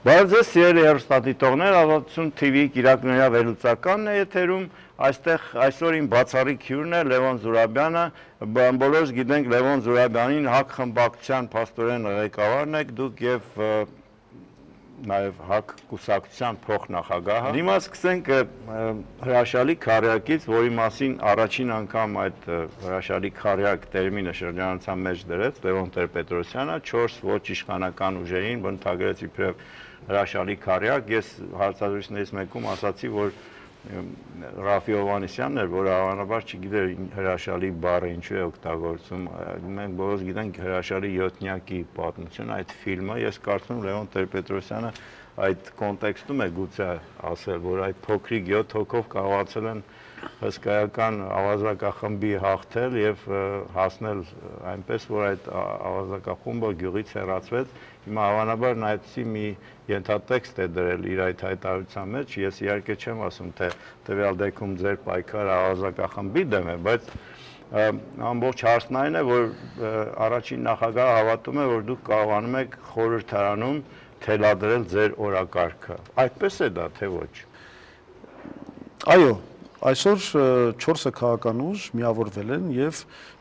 Բայց ձեզ սիրելի հեռուստադիտողներ, Ազատություն TV կիրակնօրյա վերլուծականն է եթերում, այստեղ այսօր իմ բացառիկ հյուրն է Լևոն Զուրաբյանը, բոլորս գիտենք Լևոն Զուրաբյանին ՀԱԿ խմբակցության փաստորեն ղեկավարն եք դուք եւ նաև ՀԱԿ կուսակցության փոխնախագահը։ Հիմա սկսենք հրաշալի քարյակից, որի մասին առաջին անգամ այդ հրաշալի քարյակ տերմինը շրջանառության մեջ դրեց Լևոն Տեր-Պետրոսյանը 4 ոչ իշխանական ուժերին բնութագրեց իբրև հրաշալի քարյակ։ Ես հարցազրույցներից մեկում ասացի, որ Ռաֆի Հովհաննիսյանն էր, որը հավանաբար չգիտեր հրաշալի բառը ինչու է օգտագործում։ Մենք բոլորս գիտենք հրաշալի յոթնյակի պատմություն այդ ֆիլմը։ Ես կարծում եմ Լևոն Տեր-Պետրոսյանը այդ կոնտեքստում է գուցե ասել, որ այդ փոքրիկ 7 հոգով կարողացել են հսկայական ավազակախմբի հաղթել եւ հասնել այնպես, որ այդ ավազակախումբը գյուղից հեռացվեց։ Հիմա հավանաբար նայեցի մի ենթատեքստ է դրել իր այդ հայտարարության մեջ, ես իհարկե չեմ ասում, թե տվյալ դեպքում ձեր պայքարը ավազակախմբի դեմ է, բայց ամբողջ հարցն այն է, որ առաջին նախագահը հավատում է, որ դուք կարողանում եք խորհրդարանում թելադրել ձեր օրակարգը։ Այդպես է դա, թե ոչ։ Այո, այսօր 4 քաղաքական ուժ միավորվել են եւ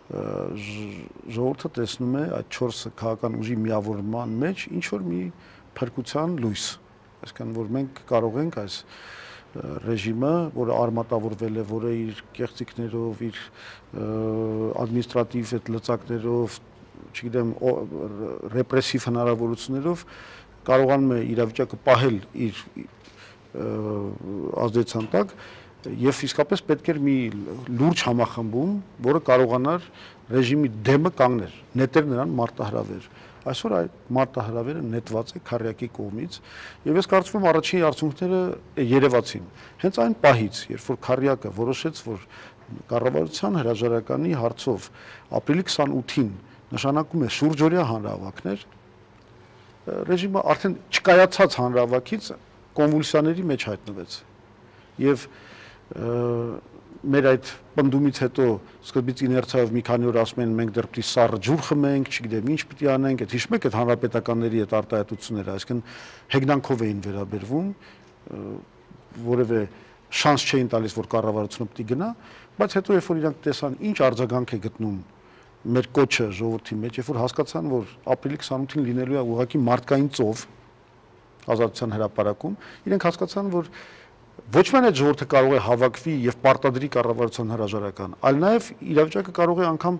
ժողովուրդը տեսնում է այդ 4 քաղաքական ուժի միավորման մեջ ինչ որ մի փրկության լույս, այսինքն որ մենք կարող ենք այս ռեժիմը, որը արմատավորվել է, որը իր կեղծիքներով, իր ադմինիստրատիվ այդ լծակներով, չգիտեմ, ռեպրեսիվ հնարավորություններով կարողանում է իրավիճակը պահել իր ազդեցության տակ եւ իսկապես պետք էր մի լուրջ համախմբում, որը կարողանար ռեժիմի դեմը կանգնել, նետեր նրան մարտահրավեր։ Այսօր այդ մարտահրավերը նետված է քարյակի կողմից եւ ես կարծում եմ առաջին արդյունքները երևացին։ Հենց այն պահից, երբ որ քարյակը որոշեց, որ կառավարության հրաժարականի հարցով ապրիլի 28-ին նշանակում է շուրջօրյա հանրահավաքներ, ռեժիմը արդեն չկայացած հանրահավաքից կոնվուլսիաների մեջ հայտնվեց եւ մեր այդ պնդումից հետո սկզբից իներցիայով մի քանի օր ասում են մենք դեռ պիտի սառը ջուր խմենք, չգիտեմ ինչ պիտի անենք, այդ հիշում եք այդ հանրապետականների այդ արտահայտությունները, այսինքն հեգնանքով էին վերաբերվում, որևէ շանս չէին տալիս, որ կառավարությունը պիտի գնա, բայց հետո երբ որ իրանք տեսան ինչ արձագանք է գտնում մեր կոչը ժողովրդի մեջ, երբ որ հասկացան, որ ապրիլի 28-ին լինելու է ուղղակի մարդկային ծով ազատության հրապարակում, իրենք հասկացան, որ ոչ միայն այդ ժողովուրդը կարող է հավաքվի եւ պարտադրի կառավարության հրաժարական, այլ նաեւ իրավիճակը կարող է անգամ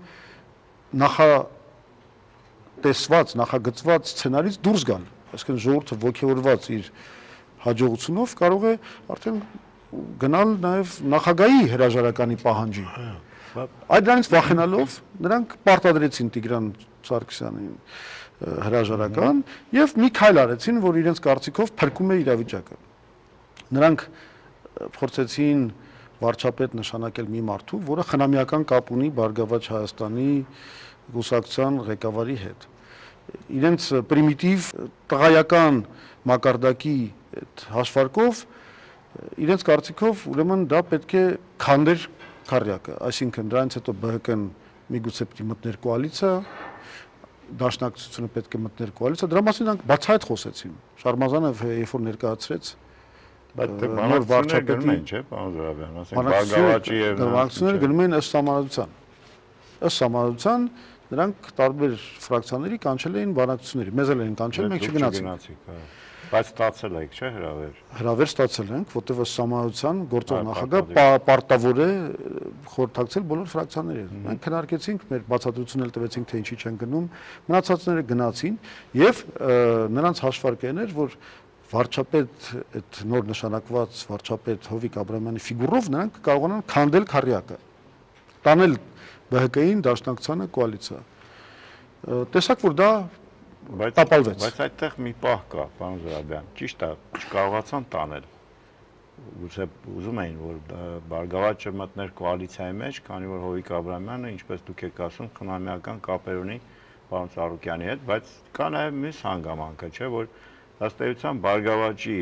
նախատեսված, նախագծված սցենարից դուրս գալ, այսինքն ժողովուրդը ողջավորված իր հաջողությունով կարող է արդեն գնալ նաեւ նախագահի հրաժարականի պահանջի։ Այդ դրանից վախենալով նրանք պարտադրեցին Տիգրան Սարգսյանին հրաժարական եւ մի քայլ արեցին, որ իրենց կարծիքով փրկում է իրավիճակը։ Նրանք փորձեցին վարչապետ նշանակել մի մարդու, որը խնամիական կապ ունի Բարգավաճ Հայաստանի կուսակցության ղեկավարի հետ։ Իրենց պրիմիտիվ տղայական մակարդակի այդ հաշվարկով իրենց կարծիքով ուրեմն դա պետք է քանդեր քարյակը, այսինքն դրանից հետո ԲՀԿ-ն միգուցե պիտի մտներ կոալիցիա, դաշնակցությունը պետք է մտներ կոալիցիա, դրա մասին նրանք բացահայտ խոսեցին։ Շարմազանը երբ որ ներկայացրեց Բայց նոր վարչապետի գնում են, չէ՞, պարոն Զուրաբյան, ասենք Բարգավաճի եւ բանակցությունները գնում են ըստ համանadrության։ Ըստ համանadrության նրանք տարբեր ֆրակցիաների կանչել էին բանակցությունների։ Մեզ էլ էին կանչել, մենք չգնացինք։ Բայց ստացել եք, չէ՞, հրավեր։ Հրավեր ստացել ենք, որտեղ ըստ համանadrության գործող նախագահ պարտավոր է խորհրդակցել բոլոր ֆրակցիաներին։ Մենք քննարկեցինք, մեր բացատրությունն էլ տվեցինք, թե ինչի չեն գնում, մնացածները գնացին եւ նրանց հաշվարկն էր, որ վարչապետ այդ նոր նշանակված վարչապետ Հովիկ Աբրահամյանի ֆիգուրով նրանք կարողանան քանդել քարյակը, տանել ԲՀԿ-ին դաշնակցությանը կոալիցիա։ Տեսակ որ դա տապալվեց։ Բայց այդտեղ մի պահ կա, պարոն Զուրաբյան, ճիշտ է, չկարողացան տանել։ Գուցե ուզում էին, որ Բարգավաճը մտներ կոալիցիայի մեջ, քանի որ Հովիկ Աբրահամյանը, ինչպես դուք եք ասում, խնամիական կապեր ունի պարոն Ծառուկյանի հետ, բայց կա նաև մյուս հանգամանքը, չէ՞, որ ըստ էության Բարգավաճի,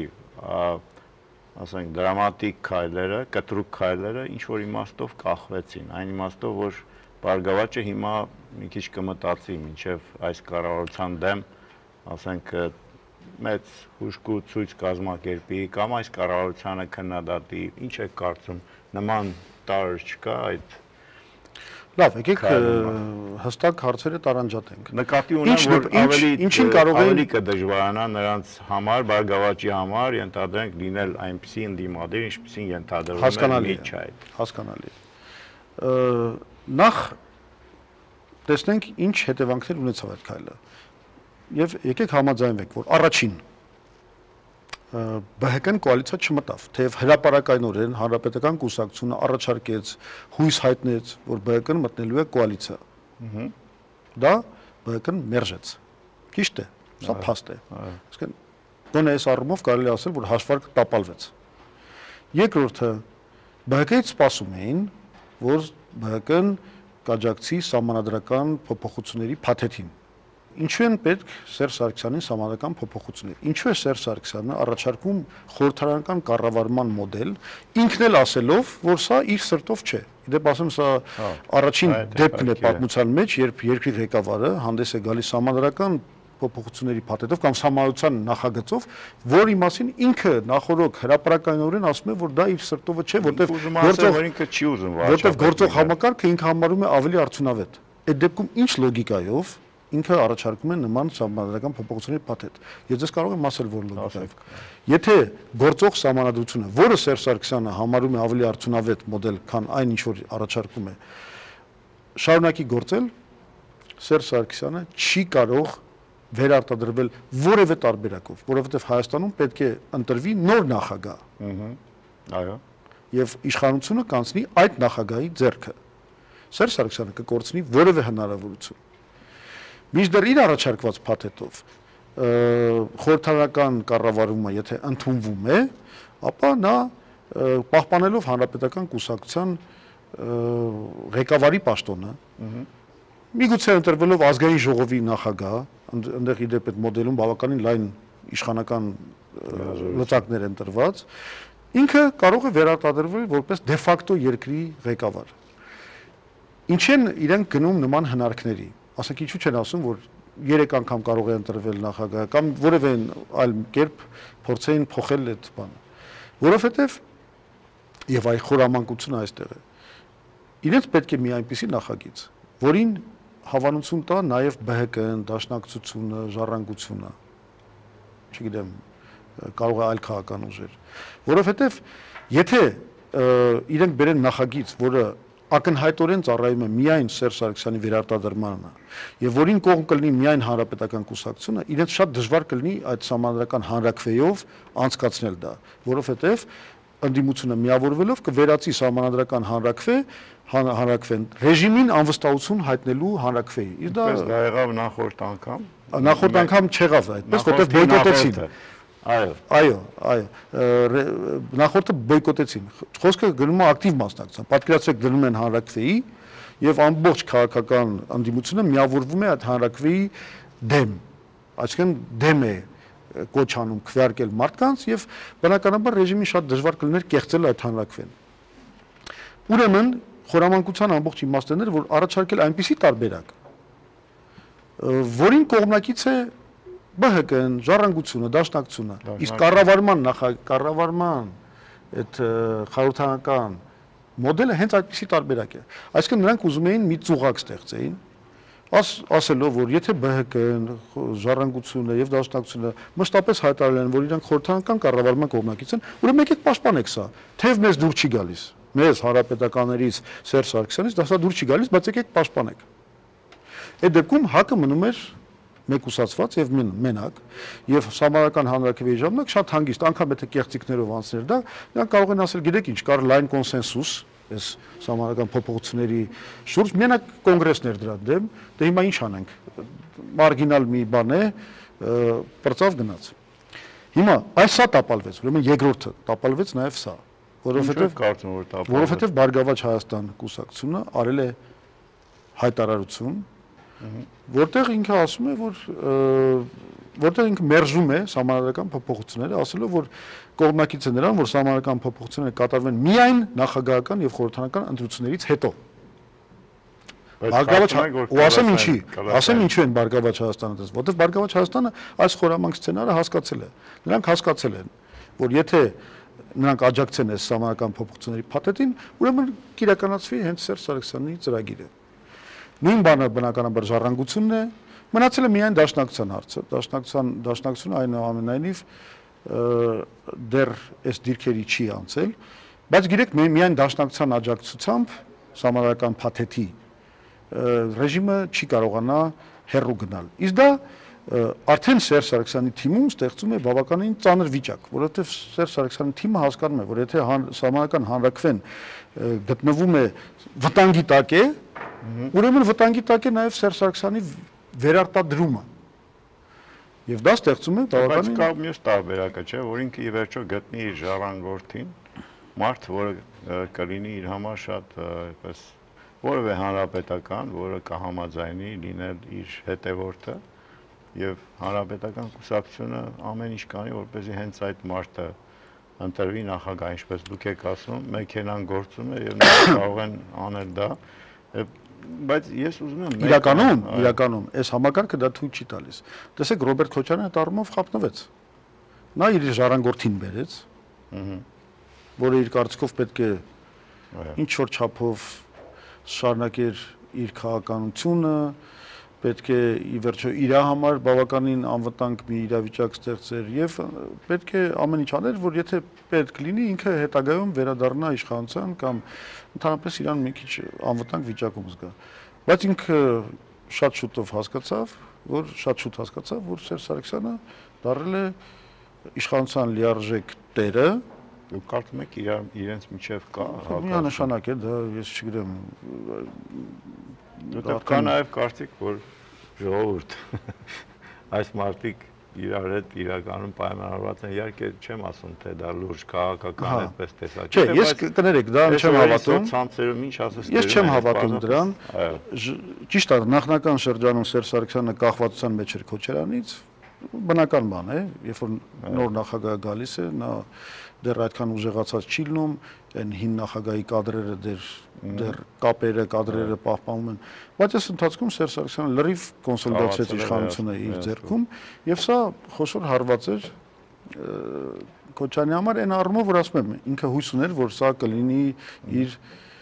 ասենք, դրամատիկ քայլերը, կտրուկ քայլերը ինչ որ իմաստով կախվեցին, այն իմաստով, որ Բարգավաճը հիմա մի քիչ կմտածի մինչև այս կառավարության դեմ, ասենք, մեծ հուշկու ցույց կազմակերպի կամ այս կառավարությանը քննադատի, ինչ է կարծում, նման տարր չկա այդ։ Լավ, եկեք հստակ հարցերը տարանջատենք։ Նկատի ունեմ, որ ավելի կդժվարանա նրանց համար, Բարգավաճի համար, ենթադրենք լինել այնպիսի ընդդիմադիր, ինչպիսին ենթադրվում է միջ այդ։ Հասկանալի է։ Նախ տեսնենք ինչ հետևանքներ ունեցավ այդ քայլը։ Եվ եկեք համաձայնվենք, որ առաջին ԲՀԿ-ն կոալիցիա չմտավ, թեև հրապարակայնորեն Հանրապետական կուսակցությունը առաջարկեց, հույս հայտնեց, որ ԲՀԿ-ն մտնելու է կոալիցիա։ Դա ԲՀԿ-ն մերժեց։ Ճիշտ է, սա փաստ է։ Իսկեն գոնե այս առումով կարելի ասել, որ հաշվարկը տապալվեց։ Երկրորդը ԲՀԿ-ից սպասում էին, որ ԲՀԿ-ն կաջակցի սահմանադրական փոփոխությունների փաթեթին։ Ինչու են պետք Սերժ Սարգսյանին սահմանադրական փոփոխություններ։ Ինչու է Սերժ Սարգսյանը առաջարկում խորհրդարանական կառավարման մոդել, ինքն էլ ասելով, որ սա իր սրտով չէ։ Դեպ ասեմ, սա առաջին դեպքն է պատմության մեջ, երբ երկրի ղեկավարը հանդես է գալիս սահմանադրական փոփոխությունների փաթեթով կամ համայնության նախագծով, որի մասին ինքը նախորոք հրապարակայնորեն ասում է, որ դա իր սրտովը չէ, որտեղ գործող համակարգը ինքը համարում է ավելի արդյունավետ։ Այդ դեպքում ինչ լոգիկայով ինքը առաջարկում է նման սահմանադրական փոփոխությունների փաթեթ։ Ես ձեզ կարող եմ ասել, որ լոգիկայով։ Եթե գործող սահմանադրությունը, որը Սերժ Սարգսյանը համարում է ավելի արդյունավետ մոդել, քան այն ինչ որ առաջարկում է, շարունակի գործել, Սերժ Սարգսյանը չի կարող վերարտադրվել որևէ տարբերակով, որովհետև Հայաստանում պետք է ընտրվի նոր նախագահ։ Այո։ Եվ իշխանությունը կանցնի այդ նախագահի ձեռքը։ Սերժ Սարգսյանը կկորցնի որևէ հնարավորություն։ Մինչդեռ իր առաջարկված փաթեթով խորհրդարանական կառավարումը եթե ընդունվում է, ապա նա պահպանելով հանրապետական կուսակցության ղեկավարի պաշտոնը, միգուցե ընտրվելով ազգային ժողովի նախագահ, այնտեղ իդեպ այդ մոդելում բավականին լայն իշխանական լծակներ են տրված, ինքը կարող է վերարտադրվել որպես դե ֆակտո երկրի ղեկավար։ Ինչ են իրենք գնում նման հնարքների։ Ասենք ինչու չեն ասում, որ 3 անգամ կարող է ընտրվել նախագահ կամ որևէ այլ կերպ փորձեին փոխել այդ բանը։ Որովհետև եւ այ խորամանկությունը այստեղ է։ Իրենց պետք է մի այնպիսի նախագիծ, որին հավանություն տա նաեւ ԲՀԿ-ն, Դաշնակցությունը, Ժառանգությունը, չգիտեմ, կարող է այլ քաղաքական ուժեր, որովհետև եթե իրենք բերեն նախագիծ, որը ակնհայտորեն ծառայում է միայն Սերժ Սարգսյանի վերարտադրմանը եւ որին կողմ կլինի միայն հանրապետական կուսակցությունը, իրենց շատ դժվար կլինի այդ համանդրական հանրակրվեով անցկացնել դա, որովհետեւ ընդդիմությունը միավորվելով կվերածի համանդրական հանրակրվեն ռեժիմին անվստահություն հայտնելու հանրակրվեի։ Դա եղավ նախորդ անգամ։ Նախորդ անգամ չեղավ այդպես, որտեղ բոյկոտեցին։ Այո, նախորդը բոյկոտեցին։ Խոսքը գնում է ակտիվ մասնակցության։ Պատկերացրեք դնում են հանրակրվեի եւ ամբողջ քաղաքական ընդդիմությունը միավորվում է այդ հանրակրվեի դեմ։ Այսինքն դեմ է կոչ անում քվեարկել մարդկանց եւ բնականաբար ռեժիմին շատ դժվար կլիներ կեղծել այդ հանրակրվեն։ Ուրեմն խորամանկության ամբողջ իմաստն էր, որ առաջարկել այնպիսի տարբերակ, որին կողմնակից է ԲՀԿ-ն, Ժառանգությունը, Դաշնակցությունը, իսկ կառավարման այդ խորհրդարանական մոդելը հենց այդպիսի տարբերակ է։ Այսինքն նրանք ուզում էին մի ծուղակ ստեղծեին, ասելով, որ եթե ԲՀԿ-ն, Ժառանգությունը եւ Դաշնակցությունը մշտապես հայտարարել են, որ իրենք խորհրդարանական կառավարման կողմնակից են, ուրեմն եկեք պաշտպանեք սա, թեև մեզ դուր չի գալիս, մեզ հանրապետականներից Սերժ Սարգսյանից դա սա դուր չի գալիս, բայց եկեք պաշտպանեք։ Այդ դեպքում ՀԱԿ-ը մնում էր մեկուսացված եւ մենակ եւ համարական հանրակրվեի ժամանակ շատ հանգիստ անգամ եթե կեղծիքներով անցներ դա նրանք կարող են ասել գիտեք ինչ կար լայն կոնսենսուս այս համարական փոփոխությունների շուրջ մենակ կոնգրեսներ դրա դեմ դե հիմա ինչ անենք մարգինալ մի բան է պրծավ գնաց հիմա այս սա տապալվեց ուրեմն երկրորդը տապալվեց նաեւ սա որովհետեւ Բարգավաճ Հայաստան կուսակցությունը արել է հայտարարություն որտեղ ինքը ասում է, որ որտեղ ինքը մերժում է համանadrական փոփոխությունները, ասելով, որ կողմնակից է նրան, որ համանadrական փոփոխությունները կատարվեն միայն նախագահական եւ խորհրդարանական ընտրություններից հետո։ Բարգավաճ ու ասեմ ինչի, ասեմ ինչու են Բարգավաճ Հայաստանը դες, որտեղ Բարգավաճ Հայաստանը այս խորամանկ սցենարը հասկացել է։ Նրանք հասկացել են, որ եթե նրանք աջակցեն այս համանական փոփոխությունների փաթեթին, ուրեմն կիրականացվի հենց Սերժ Սարգսյանի ծրագիրը։ Նույն բանը բնականաբար ժառանգությունն է, մնացել է միայն դաշնակցության հարցը։ Դաշնակցությունը այնուամենայնիվ դեռ այս դիրքերի չի անցել, բայց գիտեք միայն դաշնակցության աջակցությամբ համանական փաթեթի ռեժիմը չի կարողանա հեռու գնալ։ Իսկ դա արդեն Սերժ Սարգսյանի թիմում ստեղծում է բավականին ծանր վիճակ, որովհետև Սերժ Սարգսյանի թիմը հասկանում է, որ եթե համանական հանրակրվեն գտնվում է վտանգի տակ է, ուրեմն վտանգի տակ է նաև Սերժ Սարգսյանի վերարտադրումը։ Եւ դա ստեղծում է բավականին կա մյուս տարբերակը, չէ, որ ինքը ի վերջո գտնի իր ժառանգորդին, մարդ, որը կլինի իր համար շատ այպես որևէ հանրապետական, որը կհամաձայնի լինել իր հետևորդը եւ հանրապետական կուսակցությունը ամեն ինչ կանի, որպեսզի հենց այդ մարդը ընտրվի նախագահ, ինչպես դուք եք ասում, մեքենան գործում է եւ նրանք կարող են անել դա, բայց ես ուզում եմ իրականում այս համակարգը դա թույլ չի տալիս։ Տեսեք Ռոբերտ Քոչարյանը այդ առումով խափնվեց։ Նա իր ժառանգորդին բերեց, որը իր կարծիքով պետք է ինչ որ չափով շարունակեր իր քաղաքականությունը, պետք է ի վերջո իր համար բավականին անվտանգ մի իրավիճակ ստեղծեր եւ պետք է ամեն ինչ աներ, որ եթե պետք լինի ինքը հետագայում վերադառնա իշխանության կամ ընդհանրապես իրան մի քիչ անվտանգ վիճակում զգա։ Բայց ինքը շատ շուտ հասկացավ, որ Սերժ Սարգսյանը դառել է իշխանության լիարժեք տերը։ Դուք կարծում եք իրենց միջև կա միանշանակ է, դա ես չգիտեմ։ Կա նաև կարծիք, որ ժողովուրդ այս մարդիկ իրար հետ իրականում պայմանավորված են, իհարկե չեմ ասում, թե դա լուրջ քաղաքական այդպես տեսակ։ Չէ, ես կներեք, դա չեմ հավատում։ Ցանցերում ինչ ասես։ Ես չեմ հավատում դրան։ Ճիշտ է, նախնական շրջանում Սերժ Սարգսյանը կախվածության մեջ էր Քոչարյանից, բնական բան է, երբ որ նոր նախագահ գալիս է, նա դեռ այդքան ուժեղացած չի լինում, այն հին նախագահի կադրերը դեռ կադրերը պահպանում են, բայց այս ընթացքում Սերժ Սարգսյանը լրիվ կոնսոլիդացրեց իշխանությունը իր ձեռքում եւ սա խոշոր հարված էր Քոչարյանի համար այն առումով, որ ասում եմ, ինքը հույս ուներ, որ սա կլինի իր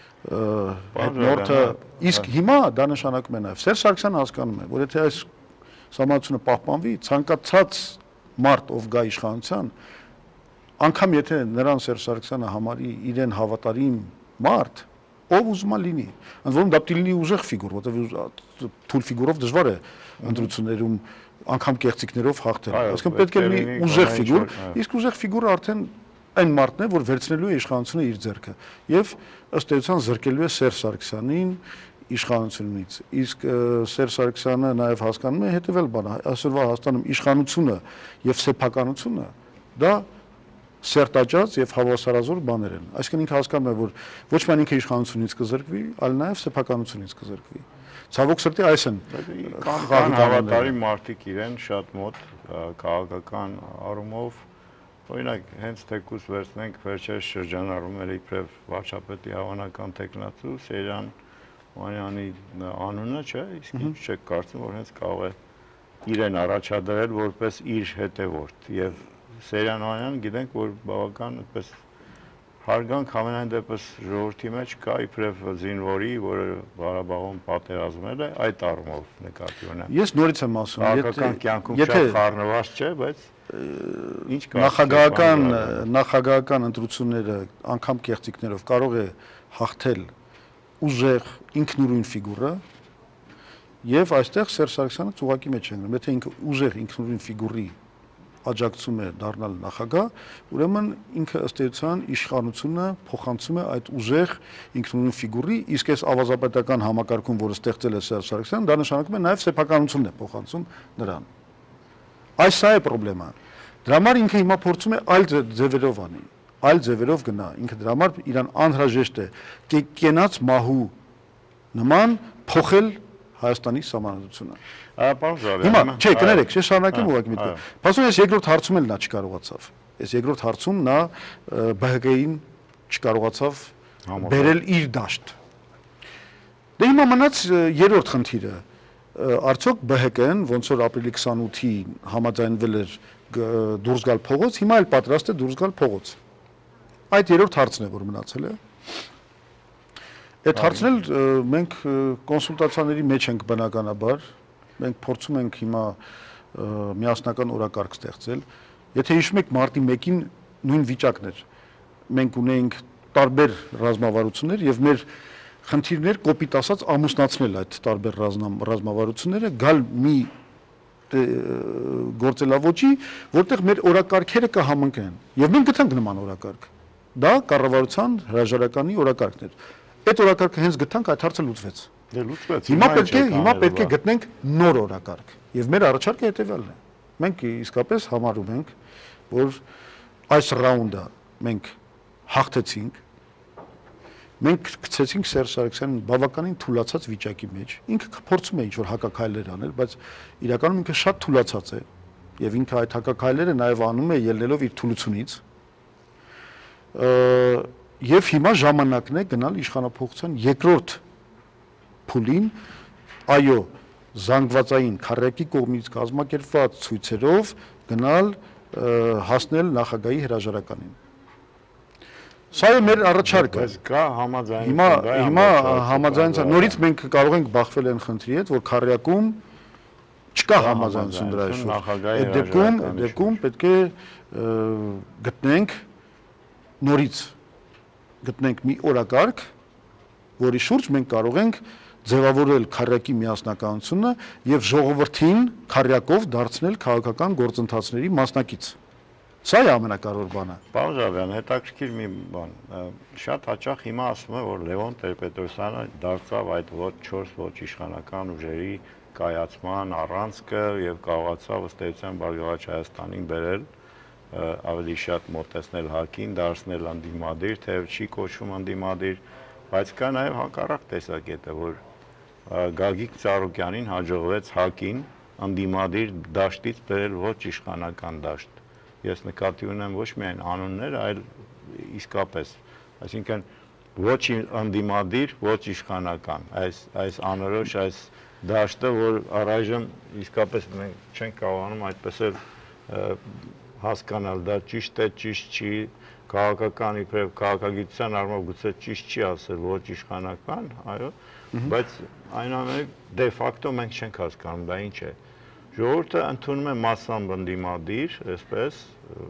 հետնորդը, իսկ հիմա դա նշանակում է նաեւ Սերժ Սարգսյանը հասկանում է, որ եթե այս համացությունը պահպանվի, ցանկացած մարդ, ով գա իշխանության, անգամ եթե նրան Սերժ Սարգսյանը համարի իրեն հավատարիմ մարդ, ով ուզում է լինի, ընդ որում դա պիտի լինի ուժեղ ֆիգուր, որտեղ թույլ ֆիգուրով դժվար է ընտրություններում անգամ կեղծիքներով հաղթել, այսինքն պետք է լինի ուժեղ ֆիգուր, իսկ ուժեղ ֆիգուրը արդեն այն մարդն է, որ վերցնելու է իշխանությունը իր ձեռքը եւ ըստ էության զրկելու է Սերժ Սարգսյանին իշխանությունից, իսկ Սերժ Սարգսյանը նաև հասկանում է հետևել բանը, այսօրվա Հայաստանում իշխանությունը եւ սեփականությունը դա սերտաճած եւ հավասարազոր բաներ են, այսինքն ինքը հասկանում է, որ ոչ միայն ինքը իշխանությունից կզրկվի, այլ նաև սեփականությունից կզրկվի։ Ցավոք սրտի այս են կան հավատարիմ մարդիկ իրեն շատ մոտ քաղաքական առումով, օրինակ հենց թեկուզ վերցնենք վերջերս շրջանառում էր իբրև վարչապետի հավանական տեխնացու Սերյան Մանյանի անունը, չէ, իսկ ինչ չեք կարծում, որ հենց կարող է իրեն առաջադրել որպես իր հետևորդ եւ Սերյան Մանյանը գիտենք, որ բավական այդպես հարգանք ամենայն դեպս ժողովրդի մեջ կա իբրև զինվորի, որը Ղարաբաղում պատերազմել է, այդ առումով նկատի ունեմ։ Ես նորից եմ ասում, քաղաքական կյանքում շատ խառնված չէ, բայց ինչ նախագահական ընտրությունները անգամ կեղծիքներով կարող է հաղթել ուժեղ ինքնուրույն ֆիգուրը եւ այստեղ Սերժ Սարգսյանը ծուղակի մեջ է ընկնում, եթե ինքը ուժեղ ինքնուրույն ֆիգուրի աջակցում է դառնալ նախագահ, ուրեմն ինքը ըստ էության իշխանությունը փոխանցում է այդ ուժեղ ինքնուրույն ֆիգուրի, իսկ այս ավազապետական համակարգում, որը ստեղծել է Սերժ Սարգսյանը, դա նշանակում է նաև սեփականությունն է փոխանցում նրան։ Այս սա է խնդրեմը։ Դրա համար ինքը հիմա փորձում է այլ ձևերով անի, այլ ձևերով գնա, ինքը դրա համար իրան անհրաժեշտ է կենաց մահու նման փոխել Հայաստանի սահմանադրությունը։ Պարոն Զարյան, հիմա չէ, կներեք, ես շարունակեմ ուղղակի միտքը։ Բացում ես երկրորդ հարցում էլ նա չկարողացավ։ Այս երկրորդ հարցում նա ԲՀԿ-ին չկարողացավ բերել իր դաշտ։ Դե հիմա մնաց երրորդ խնդիրը։ Արդյոք ԲՀԿ-ն ոնց որ ապրիլի 28-ին համաձայնվել էր դուրս գալ փողոց, հիմա էլ պատրաստ է դուրս գալ փողոց։ Այդ երրորդ հարցն է, որ մնացել է։ Այդ հարցն էլ մենք կոնսուլտացիաների մեջ ենք բնականաբար, մենք փորձում ենք հիմա միասնական օրակարգ ստեղծել։ Եթե հիշում եք մարտի 1-ին նույն վիճակն էր։ Մենք ունեինք տարբեր ռազմավարություններ եւ մեր խնդիրներ կոպիտ ասած ամուսնացնել այդ տարբեր ռազմավարությունները, գալ մի գործելավոճի, որտեղ մեր օրակարգերը կհամընկնեն։ Եվ մենք գտանք նման օրակարգ։ Դա կառավարության հրաժարականի օրակարգն էր։ Այդ օրակարգը հենց գտանք, այդ հարցը լուծվեց։ Դե լուծվեց։ Հիմա պետք է գտնենք նոր օրակարգ։ Եվ մեր առաջարկը հետևյալն է։ Մենք իսկապես համարում ենք, որ այս ռաունդը մենք հաղթեցինք։ Մենք գցեցինք Սերժ Սարգսյանին բավականին թուլացած վիճակի մեջ։ Ինքը փորձում է ինչ-որ հակաքայլեր անել, բայց իրականում ինքը շատ թուլացած է, եւ ինքը այդ հակաքայլերը նաեւ անում է ելնելով իր թուլությունից։ Եվ հիմա ժամանակն է գնալ իշխանափոխության երկրորդ փուլին, այո, զանգվածային քարյակի կողմից կազմակերպված ցույցերով գնալ հասնել նախագահի հրաժարականին։ Սա է մեր առաջարկը։ Բայց կա համաձայնություն։ Հիմա համաձայնության նորից մենք կարող ենք բախվել այն խնդրի հետ, որ քարյակում չկա համաձայնություն դրա շուրջ։ Այդ դեպքում պետք է գտնենք նորից գտնենք մի օրակարգ, որի շուրջ մենք կարող ենք ձևավորել քարյակի միասնականությունը եւ ժողովրդին քարյակով դարձնել քաղաքական գործընթացների մասնակից։ Սա է ամենակարևոր բանը։ Պարոն Ժավյան, հետաքրքիր մի բան։ Շատ հաճախ հիմա ասում է, որ Լևոն Տեր-Պետրոսյանը դարձավ այդ ոչ 4 ոչ իշխանական ուժերի կայացման առանցքը եւ կարողացավ ըստ էության Բարգավաճ Հայաստանին բերել ավելի շատ մոտեցնել ՀԱԿ-ին, դարձնել անդիմադիր, թեև չի կոչվում անդիմադիր, բայց կա նաեւ հակառակ տեսակետը, որ Գագիկ Ծառուկյանին հաջողվեց ՀԱԿ-ին անդիմադիր դաշտից բերել ոչ իշխանական դաշտ։ Ես նկատի ունեմ ոչ միայն անունները, այլ իսկապես, այսինքն ոչ անդիմադիր, ոչ իշխանական, այս անորոշ այս դաշտը, որ առայժմ իսկապես մենք չենք կարողանում այդպես էլ հասկանալ, դա ճիշտ է, ճիշտ չի, քաղաքական իբրև քաղաքագիտության առումով գուցե ճիշտ չի ասել ոչ իշխանական, այո, բայց այնուամենայնիվ դե ֆակտո մենք չենք հասկանում դա ինչ է։ Ժողովուրդը ընդունում է մասամբ անդիմադիր, այսպես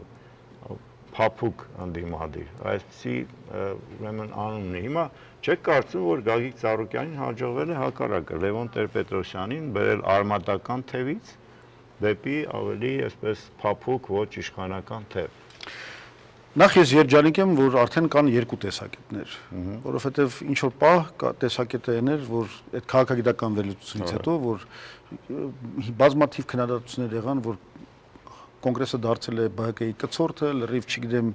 փափուկ անդիմադիր, այսպեսի ուրեմն անունն է։ Հիմա չեք կարծում, որ Գագիկ Ծառուկյանին հաջողվել է հակառակը, Լևոն Տեր-Պետրոսյանին բերել արմատական թևից դեպի ավելի այսպես փափուկ ոչ իշխանական թև։ Նախ ես երջանիկ եմ, որ արդեն կան երկու տեսակետներ, որովհետև ինչ որ պահ կա տեսակետը էներ, որ այդ քաղաքագիտական վերլուծությունից հետո, որ բազմաթիվ քննադատություններ եղան, որ կոնգրեսը դարձել է ԲՀԿ-ի կցորդը, լրիվ չգիտեմ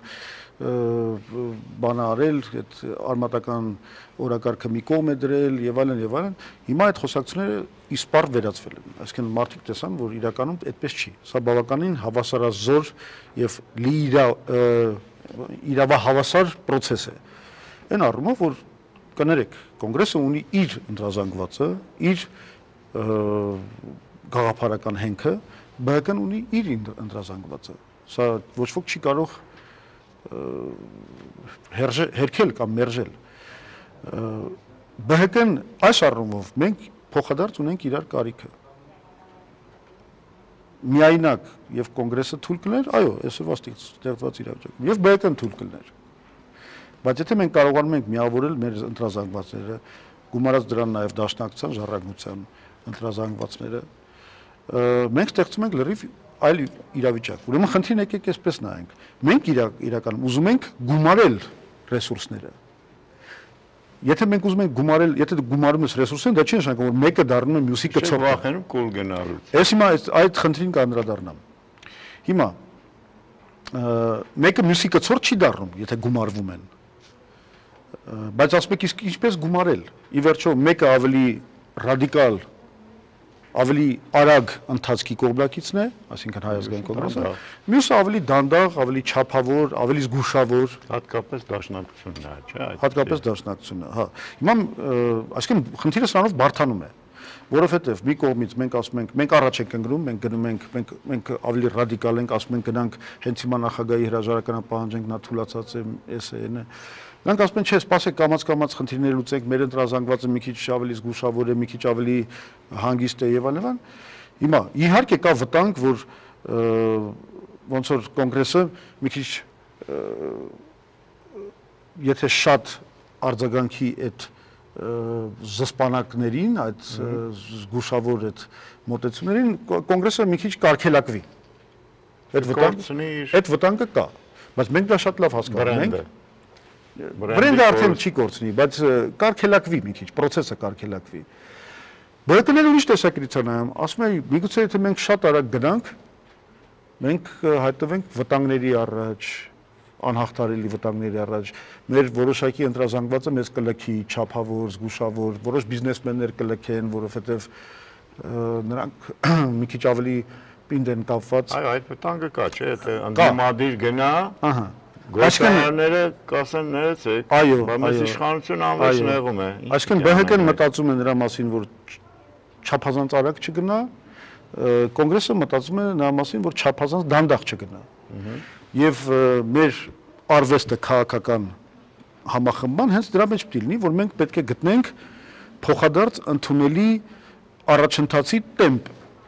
բան արել, այդ արմատական օրակարգը մի կողմ է դրել եւ այլն եւ այլն։ Հիմա այդ խոսակցությունները իսպառ վերածվել են, այսինքն մարդիկ տեսան, որ իրականում այդպես չի։ Սա բավականին հավասարազոր եւ իրավահավասար process է։ Այն առումով, որ կներեք, կոնգրեսը ունի իր ընտրազանգվածը, իր գաղափարական հենքը, ԲՀԿ-ն ունի իր ընտրազանգվածը։ Սա ոչ ոք չի կարող հերքել կամ մերժել։ ԲՀԿ-ն այս առումով մենք փոխադարձ ունենք իրար կարիքը։ Միայնակ եւ կոնգրեսը թույլ կներ, այո, այսօրվա ստեղծված իրավիճակում, եւ ԲՀԿ-ն թույլ կներ։ Բայց եթե մենք կարողանում ենք միավորել մեր ընտրազանգվածները, գումարած դրան նաեւ դաշնակցության ժառանգության ընտրազանգվածները, մենք ստեղծում ենք լրիվ այլ իրավիճակ։ Ուրեմն խնդիրն եկեք այսպես նայենք։ Մենք իրականում ուզում ենք գումարել ռեսուրսները։ Եթե մենք ուզում ենք գումարել, եթե գումարում ես ռեսուրսները, դա չի նշանակում, որ մեկը դառնում է մյուսի կցորդը։ Վախենում կուլ գնալուց։ Ես հիմա այդ խնդրին կանդրադառնամ։ Հիմա մեկը մյուսի կցորդ չի դառնում, եթե գումարվում են։ Բայց ասում եք իսկ ինչպես գումարել։ Ի վերջո մեկը ավելի ռադիկալ ավելի արագ ընթացքի կողմնակիցն է, այսինքն Հայ ազգային կոնգրեսը, մյուսը ավելի դանդաղ, ավելի չափավոր, ավելի զգուշավոր, հատկապես դաշնակցությունն է, չէ՞, հատկապես դաշնակցությունը, հա։ Հիմա այսինքն խնդիրը սրանով բարթանում է, որովհետև մի կողմից մենք ասում ենք, մենք առաջ ենք ընկնում, մենք գնում ենք, մենք ավելի ռադիկալ ենք, ասում ենք գնանք հենց հիմա նախագահի հրաժարականը պահանջենք, նա թույլատրած է, էս-ն է։ Նրանք ասում են, չէ, սպասեք, կամաց խնդիրներ լուծենք, մեր ընտրազանգվածը մի քիչ ավելի զգուշավոր է, մի քիչ ավելի հանգիստ է եւ այլն։ Հիմա իհարկե կա վտանգ, որ ոնց որ կոնգրեսը մի քիչ եթե շատ արձագանքի այդ զսպանակներին, այդ զգուշավոր այդ մոտեցումներին կոնգրեսը մի քիչ կարգելակվի։ Այդ վտանգը կա, բայց մենք դա շատ լավ հասկանում ենք։ Բրենդը արդեն չի կորցնի, բայց կարգելակվի մի քիչ, process-ը կարգելակվի։ Բրենդները ուրիշ տեսակետից են նայում, ասում են, միգուցե եթե մենք շատ արագ գնանք, մենք հայտնվենք վտանգների առաջ, անհաղթարելի վտանգների առաջ, մեր որոշակի ընտրազանգվածը մեզ կլքի, չափավոր, զգուշավոր, որոշ բիզնեսմեններ կլքեն, որովհետև նրանք մի քիչ ավելի պինդ են կապված։ Այո, այդ վտանգը կա, չէ՞, եթե ընդդիմադիր գնա, գործարարները կասեն ներեցեք, բայց իշխանությունը անվերջ նեղում է։ Այսինքն ԲՀԿ-ն մտածում է նրա մասին, որ չափազանց արագ չգնա, կոնգրեսը մտածում է նրա մասին, որ չափազանց դանդաղ չգնա։ Եվ մեր արվեստը քաղաքական համախմբան հենց դրա մեջ պետք է լինի, որ մենք պետք է գտնենք փոխադարձ ընդունելի առաջընթացի տեմպ,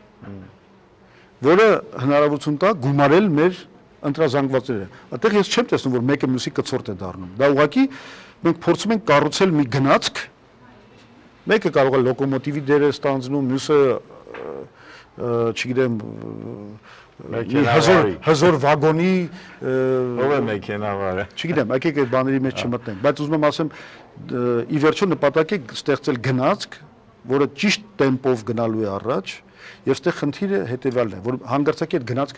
որը հնարավորություն տա գումարել մեր ընտրազանգվածները։ Այդտեղ ես չեմ տեսնում, որ մեկը մյուսի կցորդ է դառնում։ Դա ուղղակի մենք փորձում ենք կառուցել մի գնացք, մեկը կարող է լոկոմոտիվի դեր է ստանձնում, մյուսը չգիտեմ հզոր վագոնի ով է մեքենավարը։ Չգիտեմ, եկեք այդ բաների մեջ չմտնենք, բայց ուզում եմ ասեմ, ի վերջո նպատակ է ստեղծել գնացք, որը ճիշտ տեմպով գնալու է առաջ, եւ այստեղ խնդիրը հետեւյալն է, որ հանգարցակի այդ գնացքը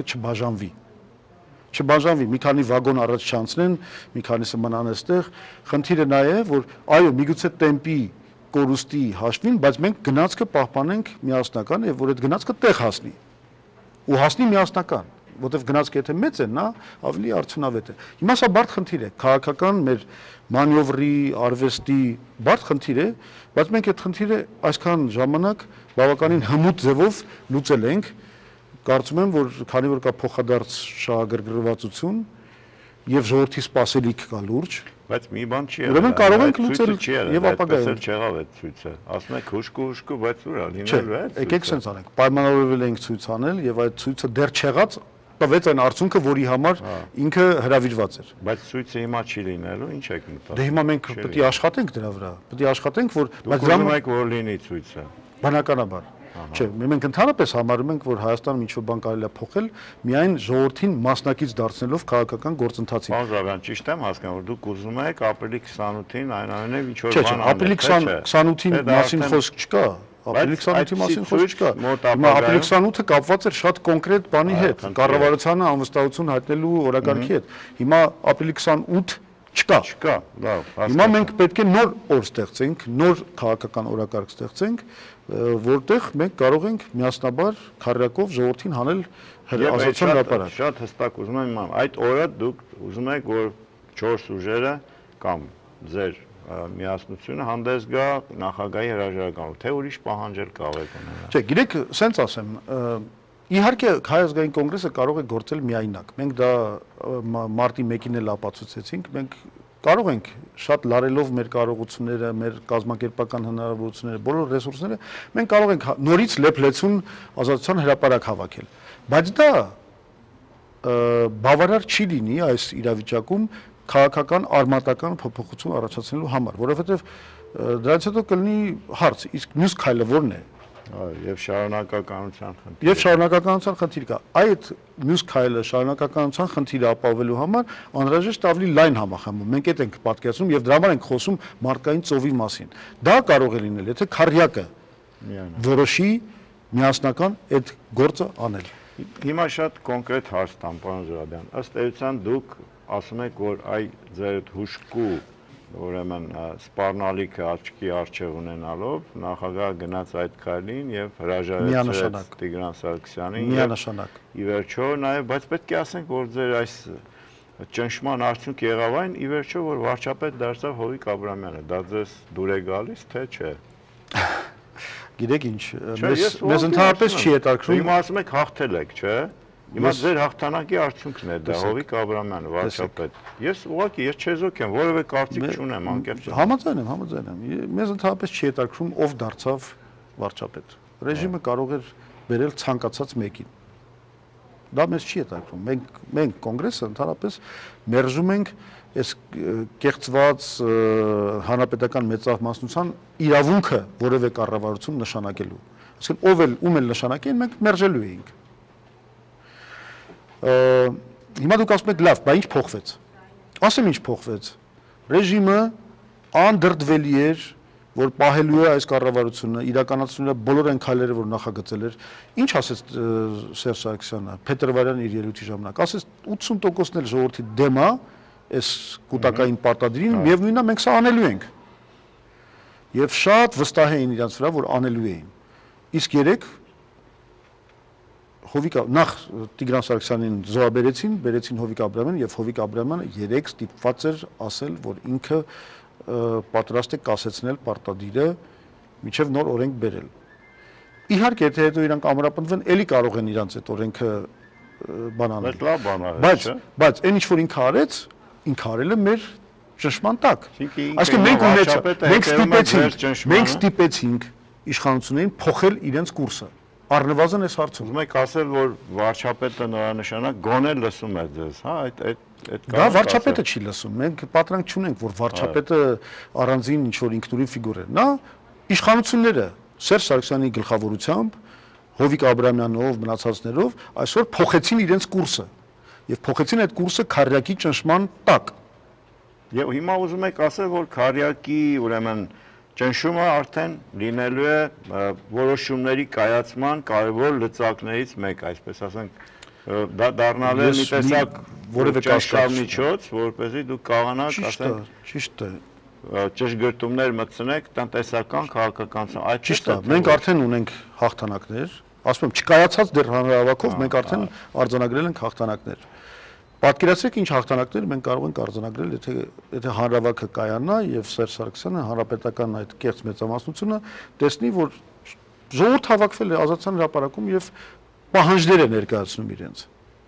չբաժանվի, մի քանի վագոն առաջ չանցնեն, մի քանիսը մնան այստեղ, խնդիրը նա է, որ այո, միգուցե տեմպի կորուստի հաշվին, բայց մենք գնացքը պահպանենք միասնական եւ որ այդ գնացքը տեղ հասնի։ Ու հասնի միասնական, որտեվ գնացքը եթե մեծ է, նա ավելի արդյունավետ է։ Հիմա սա բարդ խնդիր է, քաղաքական մեր մանևրի, արվեստի բարդ խնդիր է, բայց մենք այդ խնդիրը այսքան ժամանակ բավականին հմուտ ձևով լուծել ենք։ Կարծում եմ, որ քանի որ կա փոխադարձ շահագրգռվածություն եւ ժողովրդի սպասելիք կա լուրջ, բայց մի բան չի եղել։ Ուրեմն կարող ենք լուծել եւ ապագայում չեղավ այդ ցույցը։ Ասում եք հուշկու, բայց ուր է լինելու է։ Եկեք sense անենք։ Պայմանավորվել ենք ցույց անել եւ այդ ցույցը դեռ չեղած տվեց այն արդյունքը, որի համար ինքը հրավիրված էր։ Բայց ցույցը հիմա չի լինելու, ինչ եք մտածում։ Դե հիմա մենք պետք է աշխատենք դրա վրա։ Պետք է աշխատենք, որ բայց դրամը եք որ լինի ցույցը։ Բնականաբար։ Չէ, մենք ընդհանրապես համարում ենք, որ Հայաստանում ինչ-որ բան կարելի է փոխել միայն ժողովրդին մասնակից դարձնելով քաղաքական գործընթացին։ Պարոն Զարյան, ճիշտ եմ հասկանում, որ դուք ուզում եք ապրիլի 28-ին այնուամենայնիվ ինչ-որ բան անել։ Ապրիլի 28-ին մասին խոսք չկա։ Ապրիլի 28-ի մասին խոսք չկա։ Հիմա ապրիլի 28-ը կապված էր շատ կոնկրետ բանի հետ, կառավարությանը անվստահություն հայտնելու օրակարգի հետ։ Հիմա ապրիլի 28 չկա, լավ։ Հիմա մենք պետք է նոր օր ստեղծենք, նոր քաղաքական օրակարգ ստեղծենք, որտեղ մենք կարող ենք միասնաբար քարյակով ժողովրդին հանել ազատության հրապարակ։ Շատ հստակ ուզում եմ իմանալ, այդ օրը դուք ուզում եք, որ 4 ուժերը կամ ձեր միասնությունը հանդես գա նախագահի հրաժարականով, թե ուրիշ պահանջել կարող եք ունենալ։ Չէ, գիտեք, սենց ասեմ, իհարկե Հայ ազգային կոնգրեսը կարող է գործել միայնակ։ Մենք դա մարտի 1-ին էլ ապացուցեցինք, մենք կարող ենք շատ լարելով մեր կարողությունները, մեր կազմակերպական հնարավորությունները, բոլոր ռեսուրսները, մենք կարող ենք նորից լեփլեցուն ազատության հրապարակ հավաքել։ Բայց դա բավարար չի լինի այս իրավիճակում քաղաքական արմատական փոփոխություն առաջացնելու համար, որովհետև դրանից հետո կլինի հարց, իսկ մյուս քայլը ո՞րն է։ Եվ շարունակականության խնդիր։ Եվ շարունակականության խնդիր կա։ Այդ մյուս քայլը շարունակականության խնդիրը ապահովելու համար անհրաժեշտ ավելի լայն համախմբում։ Մենք այդ ենք պատկերացնում եւ դրա համար ենք խոսում մարդկային ծովի մասին։ Դա կարող է լինել, եթե քարյակը որոշի միասնական այդ գործը անել։ Հիմա շատ կոնկրետ հարց տամ, պարոն Զուրաբյան։ Ըստ էության դուք ասում եք, որ այ ձեր հուշկու ուրեմն սպառնալիքը աչքի առջև ունենալով նախագահը գնաց այդ քայլին եւ հրաժարեցրեց Տիգրան Սարգսյանին միանշանակ։ Ի վերջո նաեւ, բայց պետք է ասենք, որ ձեր այս ճնշման արդյունք եղավ այն, ի վերջո, որ վարչապետ դարձավ Հովիկ Աբրամյանը, դա ձեզ դուր է գալիս, թե չէ։ Գիտեք ինչ, մեզ ընդհանրապես չի հետաքրքրում։ Հիմա ասում եք հաղթել եք, չէ։ Հիմա ձեր հաղթանակի արդյունքն է դա Հովիկ Աբրամյանը, վարչապետ։ Ես ուղղակի ես չեզոք եմ, որևէ կարծիք չունեմ, անկեղծ։ Համաձայն եմ։ Մեզ ընդհանրապես չի հետաքրքրում ով դարձավ վարչապետ։ Ռեժիմը կարող էր բերել ցանկացած մեկին։ Դա մեզ չի հետաքրքրում։ Մենք կոնգրեսը ընդհանրապես մերժում ենք այս կեղծված հանրապետական մեծամասնության իրավունքը որևէ կառավարություն նշանակելու։ Այսինքն ով էլ ում էլ նշանակեն, մենք մերժելու էինք։ Հիմա դուք ասում եք լավ, բա ինչ փոխվեց։ Ասեմ ինչ փոխվեց։ Ռեժիմը անդրդվելի էր, որ պահելու է այս կառավարությունը, իրականացնում է բոլոր այն քայլերը, որ նախագծել էր։ Ինչ ասեց Սերժ Սարգսյանը, Փետրվարյան իր ելույթի ժամանակ։ Ասեց 80%-ն էլ ժողովրդի դեմ է այս կൂട്ടակային պարտադրին, միևնույնն է մենք սա անելու ենք։ Եվ շատ վստահ էին իրենց վրա, որ անելու էին։ Իսկ երեք նախ Տիգրան Սարգսյանին բերեցին Հովիկ Աբրամյանին եւ Հովիկ Աբրամյանը երեք ստիպված էր ասել, որ ինքը պատրաստ է կասեցնել պարտադիրը մինչև նոր օրենք բերել։ Իհարկե, եթե հետո իրանք ամրապնդվեն, ելի կարող են իրանք այդ օրենքը բան անել։ Բայց այն ինչ որ ինքը արել է մեր ճնշման տակ։ Այսինքն մենք ստիպեցինք իշխանություններին փոխել իրենց կուրսը։ Առնվազն այս հարցում։ Ուզում եք ասել, որ վարչապետը նորանշանակ գոնե լսում է ձեզ, հա, այդ դա վարչապետը չի լսում։ Մենք պատրանք չունենք, որ վարչապետը առանձին ինչ-որ ինքնուրույն ֆիգուր է։ Նա իշխանությունները Սերժ Սարգսյանի գլխավորությամբ, Հովիկ Աբրամյանով, մնացածներով այսօր փոխեցին իրենց կուրսը եւ փոխեցին այդ կուրսը քարյակի ճնշման տակ։ Եվ հիմա ուզում եք ասել, որ քարյակի, ուրեմն ճնշումը արդեն լինելու է որոշումների կայացման կարևոր լծակներից մեկ, այսպես ասենք, դա դառնալու է մի տեսակ որևէ կաշկավնիչոց, որպեսզի դուք կարողանաք, ասենք, ճիշտ է, ճշգրտումներ մտցնեք տնտեսական քաղաքականության։ Ճիշտ է, մենք արդեն ունենք հաղթանակներ, ասում եմ, չկայացած դեռ հանրահավաքով մենք արդեն արձանագրել ենք հաղթանակներ։ Պատկերացրեք ինչ հաղթանակներ մենք կարող ենք արձանագրել, եթե հանրահավաքը կայանա եւ Սերժ Սարգսյանը հանրապետական այդ կեղծ մեծամասնությունը տեսնի, որ ժողովուրդ հավաքվել է ազատության հրապարակում եւ պահանջներ է ներկայացնում իրենց։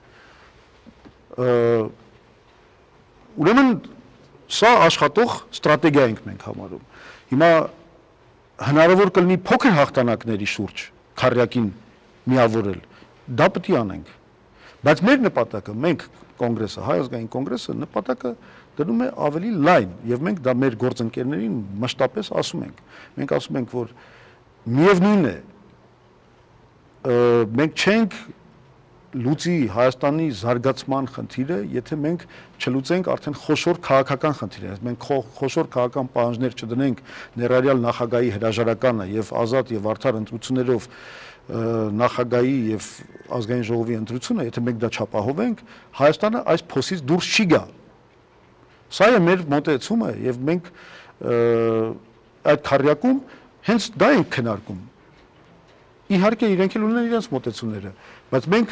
Ուրեմն սա աշխատող ստրատեգիա ենք մենք համարում։ Հիմա հնարավոր կլինի փոքր հաղթանակների շուրջ քարյակին միավորել, դա պետք է անենք։ Բայց մեր նպատակը, մենք կոնգրեսը, Հայ ազգային կոնգրեսը նպատակը դնում է ավելի լայն եւ մենք դա մեր գործընկերներին մշտապես ասում ենք։ Մենք ասում ենք, որ միևնույն է մենք չենք լուծի Հայաստանի զարգացման խնդիրը, եթե մենք չլուծենք արդեն խոշոր քաղաքական խնդիրները։ Մենք խոշոր քաղաքական պահանջներ չդնենք ներառյալ նախագահի հրաժարականը եւ ազատ եւ արդար ընտրություններով նախագահի եւ ազգային ժողովի ընտրությունը, եթե մենք դա չապահովենք, Հայաստանը այս փոսից դուրս չի գա։ Սա է մեր մոտեցումը եւ մենք այդ քարյակում հենց դա ենք քննարկում։ Իհարկե իրենք էլ ունեն իրենց մոտեցումները, բայց մենք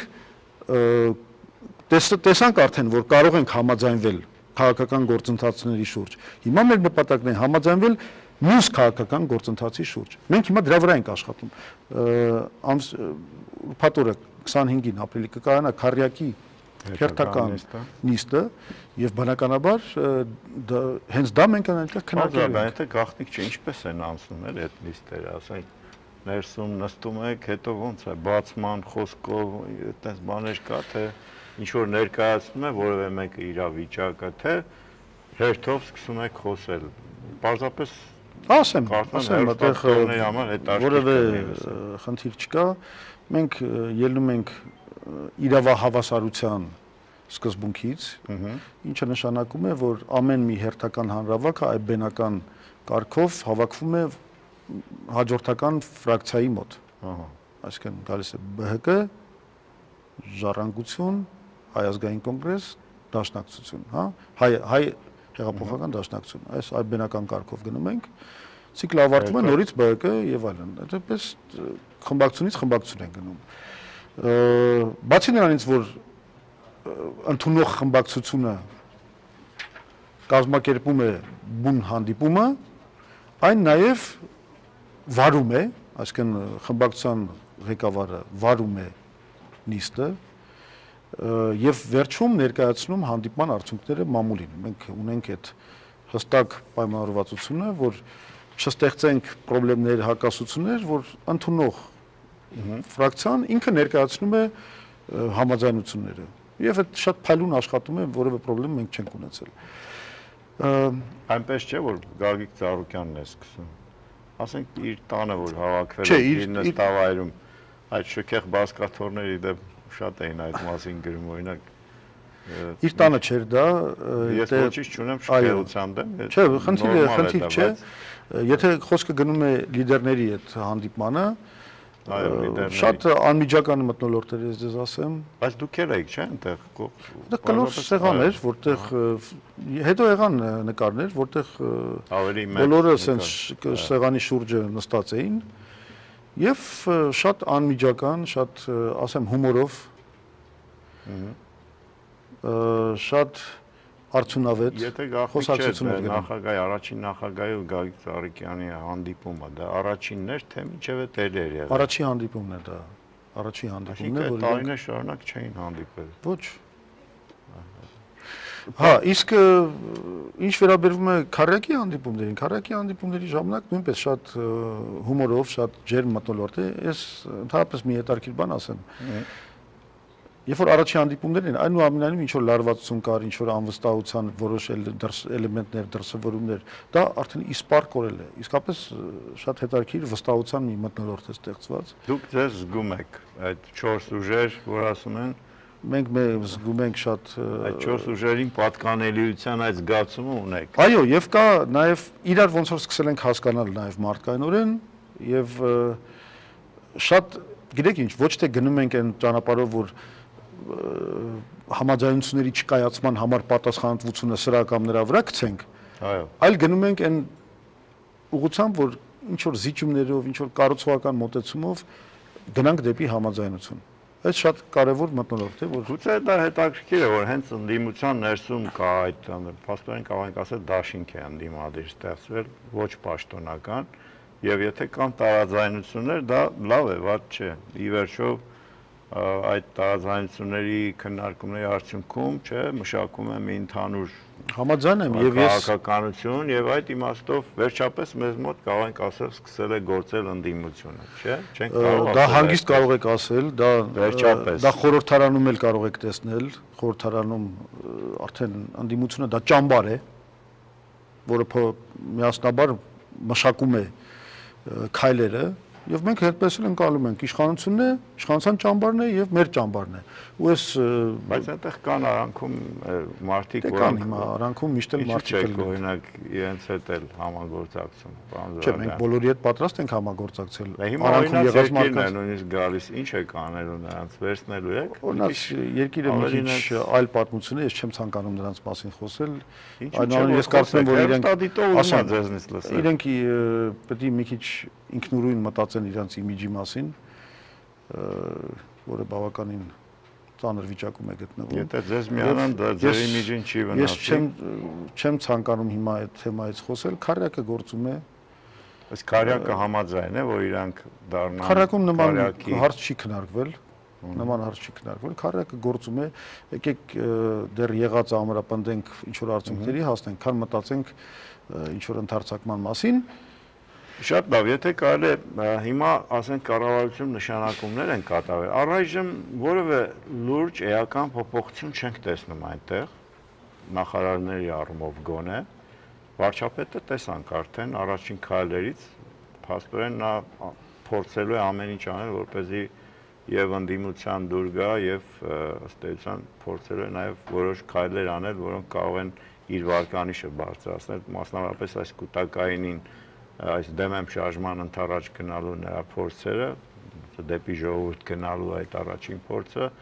տեսանք արդեն, որ կարող ենք համաձայնվել քաղաքական գործընթացների շուրջ։ Հիմա մեր նպատակն է համաձայնվել մյուս քաղաքական գործընթացի շուրջ։ Մենք հիմա դրա վրա ենք աշխատում։ Ուրբաթ օրը 25-ին ապրիլի կկայանա քարյակի հերթական նիստը եւ բնականաբար հենց դա մենք այնտեղ քննարկելու ենք։ Բայց եթե գաղտնիք չէ, ինչպես են անցնում այդ նիստերը, ասենք ներսում նստում եք, հետո ոնց է բացման խոսքով այդպես բաներ կա, թե ինչ որ ներկայացնում է որևէ մեկը իր վիճակը, թե հերթով սկսում եք խոսել։ Պարզապես ասեմ, այդտեղ որևէ խնդիր չկա։ Մենք ելնում ենք իրավահավասարության սկզբունքից, ինչը նշանակում է, որ ամեն մի հերթական հանրահավաքը այդ բենական կարգով հավաքվում է հաջորդական ֆրակցիայի մոտ։ Այսինքն գալիս է ԲՀԿ, Ժառանգություն, Հայ ազգային կոնգրես, Դաշնակցություն, հա։ հեղափոխական դաշնակցություն։ Այս այդ բնական կարգով գնում ենք։ Ցիկլը ավարտվում է նորից ԲՀԿ եւ այլն։ Այդպես խմբակցությունից խմբակցություն են գնում։ Բացի նրանից, որ ընդունող խմբակցությունը կազմակերպում է բուն հանդիպումը, այն նաև վարում է, այսինքն խմբակցության ղեկավարը վարում է նիստը եւ վերջում ներկայացնում հանդիպման արդյունքները մամուլին։ Մենք ունենք այդ հստակ պայմանավորվածությունը, որ չստեղծենք խնդիրներ, հակասություններ, որ ընդունող ֆրակցիան ինքը ներկայացնում է համաձայնությունները։ Եվ այդ շատ փայլուն աշխատում է, որևէ խնդրեմ մենք չենք ունեցել։ Այնպես չէ, որ Գագիկ Ծառուկյանն է սկսում։ Ասենք իր տանը որ հավաքվել է իր նստավայրում, այդ շքեղ բազկաթոռների դեպ շատ էին այդ մասին գրում, օրինակ իր տանը չէր դա, ես ոչինչ չունեմ շքեղության դեմ։ Չէ, խնդիր չէ։ Եթե խոսքը գնում է լիդերների այդ հանդիպմանը, շատ անմիջական մթնոլորտ էր, ես ձեզ ասեմ։ Բայց դուք եք, չէ՞, այնտեղ։ Դա կլոր սեղան էր, որտեղ հետո եղան նկարներ, որտեղ բոլորը ասենց սեղանի շուրջը նստած էին եւ շատ անմիջական, շատ ասեմ հումորով շատ արդյունավետ խոսակցություն էր գնում։ Նախագահի առաջին նախագահի ու Գագիկ Ծառուկյանի հանդիպումը դա առաջինն էր, թե մինչև էլ էր եղել։ Առաջին հանդիպումն է դա։ Առաջին հանդիպումն է, որ տարիներ շարունակ չէին հանդիպել։ Ոչ։ Հա, իսկ ինչ վերաբերվում է քարյակի հանդիպումների ժամանակ նույնպես շատ հումորով, շատ ջերմ մթնոլորտ է։ Ես ընդհանրապես մի հետաքրքիր բան ասեմ։ Երբ որ առաջի հանդիպումներն են, այնուամենայնիվ ինչ որ լարվածություն կար, ինչ որ անվստահության որոշ էլեմենտներ, դրսևորումներ, դա արդեն իսպառ կորել է։ Իսկապես շատ հետաքրքիր վստահության մի մթնոլորտ է ստեղծված։ Դուք ձեզ զգում եք այդ 4 ուժեր, որ ասում են, մենք զգում ենք շատ այդ 4 ուժերին պատկանելիության այդ զգացումը ունեք։ Այո, եւ կա նաեւ իրար ոնց որ սկսել ենք հասկանալ նաեւ մարդկայնորեն եւ շատ գիտեք ինչ, ոչ թե գնում ենք այն ճանապարհով, որ համաձայնությունների չկայացման համար պատասխանատվությունը սրա կամ նրա վրա գցենք, այլ գնում ենք այն ուղղությամբ, որ ինչ որ զիջումներով, ինչ որ կառուցողական մոտեցումով գնանք դեպի համաձայնություն։ Այդ շատ կարևոր մթնոլորտ է, որ գուցե դա հետաքրքիր է, որ հենց ընդդիմության ներսում կա այդ փաստորեն կարող ենք ասել դաշինք է ընդդիմադիր ստեղծվել, ոչ պաշտոնական, եւ եթե կան տարաձայնություններ, դա լավ է, վատ չէ։ Ի վերջո այդ տարաձայնությունների քննարկումների արդյունքում, չէ, մշակում է մի ընդհանուր համաձայն եմ եւ ես քաղաքականություն եւ այդ իմաստով վերջապես մեզ մոտ կարող ենք ասել սկսել է գործել ընդդիմությունը, չէ՞։ Չենք կարող դա հանգիստ կարող եք ասել, դա վերջապես դա խորհրդարանում էլ կարող եք տեսնել, խորհրդարանում արդեն ընդդիմությունը դա ճամբար է, որը միասնաբար մշակում է քայլերը եւ մենք այդպես էլ ընկալում ենք իշխանությունն է, իշխանության ճամբարն է եւ մեր ճամբարն է։ Ու այս բայց այնտեղ կան արանքում մարդիկ, որոնք հիմա արանքում միշտ էլ մարդիկ են օրինակ իրենց հետ էլ համագործակցում, բան Չէ, մենք բոլորի հետ պատրաստ ենք համագործակցել։ Արանքում եղած մարդկանց նույնիսկ գալիս ինչ է կանելու նրանց վերցնելու եք։ Օրինակ երկիրը մի քիչ այլ պատմություն է, ես չեմ ցանկանում նրանց մասին խոսել։ Այնուամենայնիվ ես կարծում եմ, որ իրենք պետք է մի քիչ ինքնուրույն մտածեն իրենց իմիջի մասին, որը բավականին ծանր վիճակում է գտնվում։ Եթե ձեզ միանան, դա ձեր իմիջին չի վնասի։ Ես չեմ ցանկանում հիմա այդ թեմայից խոսել, քարյակը գործում է։ Այս քարյակը համաձայն է, որ իրանք դառնան։ Քարյակում նման հարց չի քննարկվել, քարյակը գործում է, եկեք դեռ եղած ամրապնդենք ինչ որ արդյունքների հասնենք, քան մտածենք ինչ որ ընդհանրացման մասին։ Շատ լավ, եթե կարելի է հիմա ասենք կառավարություն նշանակումներ են կատարվել, առայժմ որևէ լուրջ էական փոփոխություն չենք տեսնում այնտեղ, նախարարների առումով գոնե, վարչապետը տեսանք արդեն առաջին քայլերից, փաստորեն նա փորձելու է ամեն ինչ անել, որպեսզի եւ ընդդիմության դուր գա եւ ըստ էության փորձելու է նաեւ որոշ քայլեր անել, որոնք կարող են իր վարկանիշը բարձրացնել, մասնավորապես այս կൂട്ടակայինին այս դեմ եմ շարժման ընթരാճ գնալու նրա փորձերը, դեպի ժողովուրդ գնալու այդ առաջին փորձը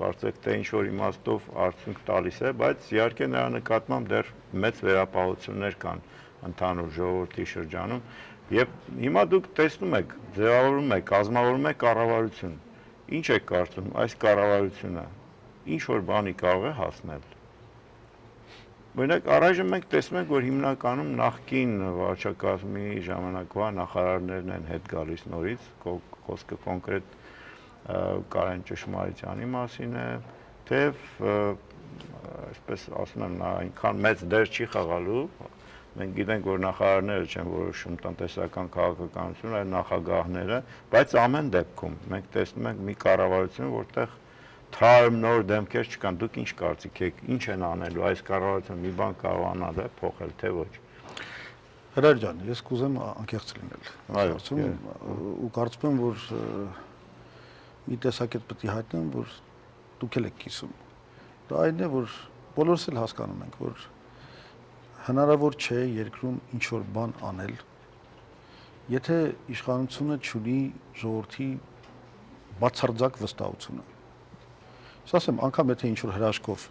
կարծեք թե ինչ որ իմաստով արդյունք տալիս է, բայց իհարկե նրա նկատմամբ դեռ մեծ վերապահություններ կան ընդհանուր ժողովրդի շրջանում եւ հիմա դուք տեսնում եք, ձևավորում եք, կազմավորում եք կառավարություն։ Ինչ եք կարծում, այս կառավարությունը ինչ որ բանի կարող է հասնել։ Օրինակ առայժմ մենք տեսնում ենք, որ հիմնականում նախկին վարչակազմի ժամանակվա նախարարներն են հետ գալիս նորից, խոսքը կոնկրետ Կարեն Ճշմարիտյանի մասին է, թեև այսպես ասում եմ, նա այնքան մեծ դեր չի խաղալու, մենք գիտենք, որ նախարարները չեն որոշում տնտեսական քաղաքականություն, այլ նախագահները, բայց ամեն դեպքում մենք տեսնում ենք մի կառավարություն, որտեղ թարմ նոր դեմքեր չկան, դուք ինչ կարծիք եք, ինչ են անելու, այս կառավարությունը մի բան կարողանալ է փոխել, թե ոչ։ Հրար ջան, ես կուզեմ անկեղծ լինել, ու կարծում եմ, որ մի տեսակետ պետք է հայտնեմ, որ դուք էլ եք կիսում։ Դա այն է, որ բոլորս էլ հասկանում ենք, որ հնարավոր չէ երկրում ինչ-որ բան անել, եթե իշխանությունը չունի ժողովրդի բացարձակ վստահությունը։ Ասեմ, անգամ եթե ինչ-որ հրաշքով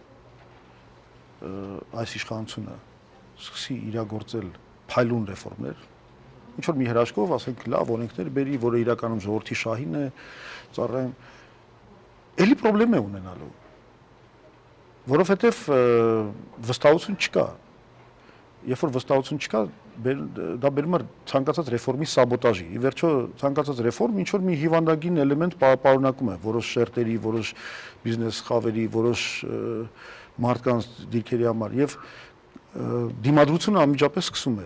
այս իշխանությունը սկսի իրագործել փայլուն ռեֆորմներ, ինչ-որ մի հրաշքով, ասենք, լավ օրենքներ բերի, որը իրականում ժողովրդի շահին է, ծառայում, էլի պրոբլեմ է ունենալու, որովհետև վստահություն չկա։ Երբ որ վստահություն չկա, դա բերում է ցանկացած ռեֆորմի սաբոտաժի։ Ի վերջո ցանկացած ռեֆորմ ինչ որ մի հիվանդագին էլեմենտ պարունակում է, որոշ շերտերի, որոշ բիզնես խավերի, որոշ մարդկանց դիրքերի համար եւ դիմադրությունը անմիջապես սկսում է։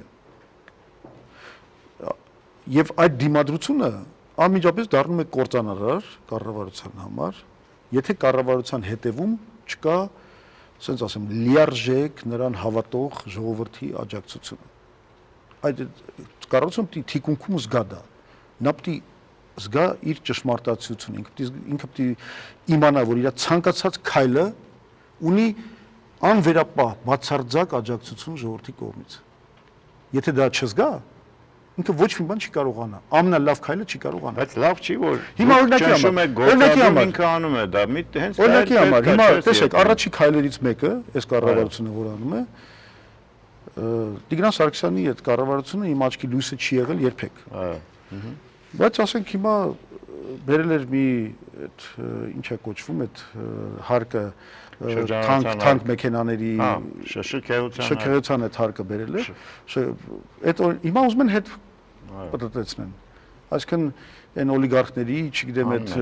Եվ այդ դիմադրությունը անմիջապես դառնում է կործանարար կառավարության համար, եթե կառավարության հետևում չկա ասենց ասեմ, լիարժեք նրան հավատող ժողովրդի աջակցությունը։ Այդ կառավարությունը պիտի թիկունքում զգա դա։ Նա պիտի զգա իր ճշմարտացիությունը, ինքը պիտի իմանա, որ իր ցանկացած քայլը ունի անվերապահ բացարձակ աջակցություն ժողովրդի կողմից։ Եթե դա չզգա, ինքը ոչ մի բան չի կարողանա, ամենալավ քայլը չի կարողանա։ Բայց լավ չի, որ հիմա օրինակի համար ինքը անում է դա, հենց օրինակի համար, հիմա տեսեք, առաջի քայլերից մեկը, այս կառավարությունը որ անում է, Տիգրան Սարգսյանի այդ կառավարությունը իմ աչքի լույսը չի եղել երբեք։ Բայց ասենք հիմա բերել էր մի այդ ինչ է կոչվում այդ հարկը թանկ մեքենաների շքեղության այդ հարկը բերել է։ Այդ հիմա ուզում են հետ պատտեցնեն։ Այսինքն այն օլիգարխների, չգիտեմ այդ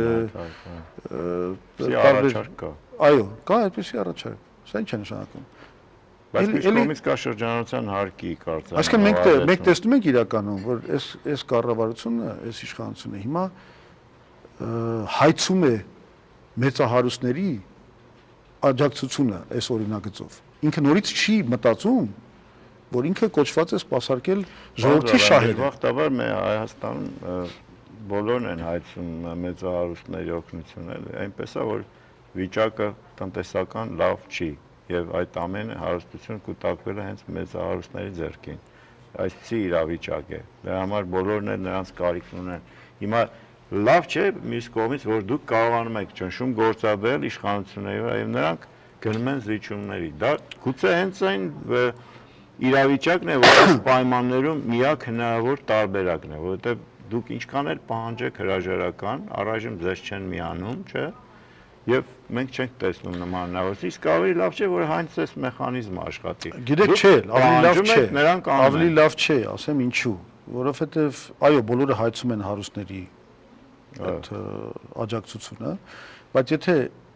առաջարկ կա։ Այո, կա այդպեսի առաջարկ։ Սա ինչ է նշանակում։ Բայց միշտ կողմից կա շրջանառության հարկի կարծեմ։ Այսինքն մենք տեսնում ենք իրականում, որ այս կառավարությունը, այս իշխանությունը հիմա հայցում է մեծահարուստների աջակցությունը այս օրինագծով։ Ինքը նորից չի մտածում, որ ինքը կոչված է սպասարկել ժողովրդի շահերը։ Բախտաբար մեր Հայաստանում բոլորն են հայցում մեծահարուստների օգնությունը, այնպես է որ վիճակը տնտեսական լավ չի եւ այդ ամենը հարստություն կուտակվել է հենց մեծահարուստների ձեռքին։ Այսպիսի իրավիճակ է։ Դրա համար բոլորն էլ նրանց կարիքն ունեն։ Հիմա լավ չէ մյուս կողմից, որ դուք կարողանում եք ճնշում գործադրել իշխանությունների վրա եւ նրանք գնում են զիջումների։ Դա գուցե հենց այն իրավիճակն է, որ այս պայմաններում միակ հնարավոր տարբերակն է, որովհետեւ դուք ինչքան էլ պահանջեք հրաժարական, առայժմ ձեզ չեն միանում, չէ՞։ Եվ մենք չենք տեսնում նման հնարավորություն, իսկ ավելի լավ չէ, որ հենց այս մեխանիզմը աշխատի։ Գիտեք, չէ, ավելի լավ չէ, ասեմ ինչու, որովհետև այո, բոլորը հայցում են հարուստների այդ աջակցությունը, բայց եթե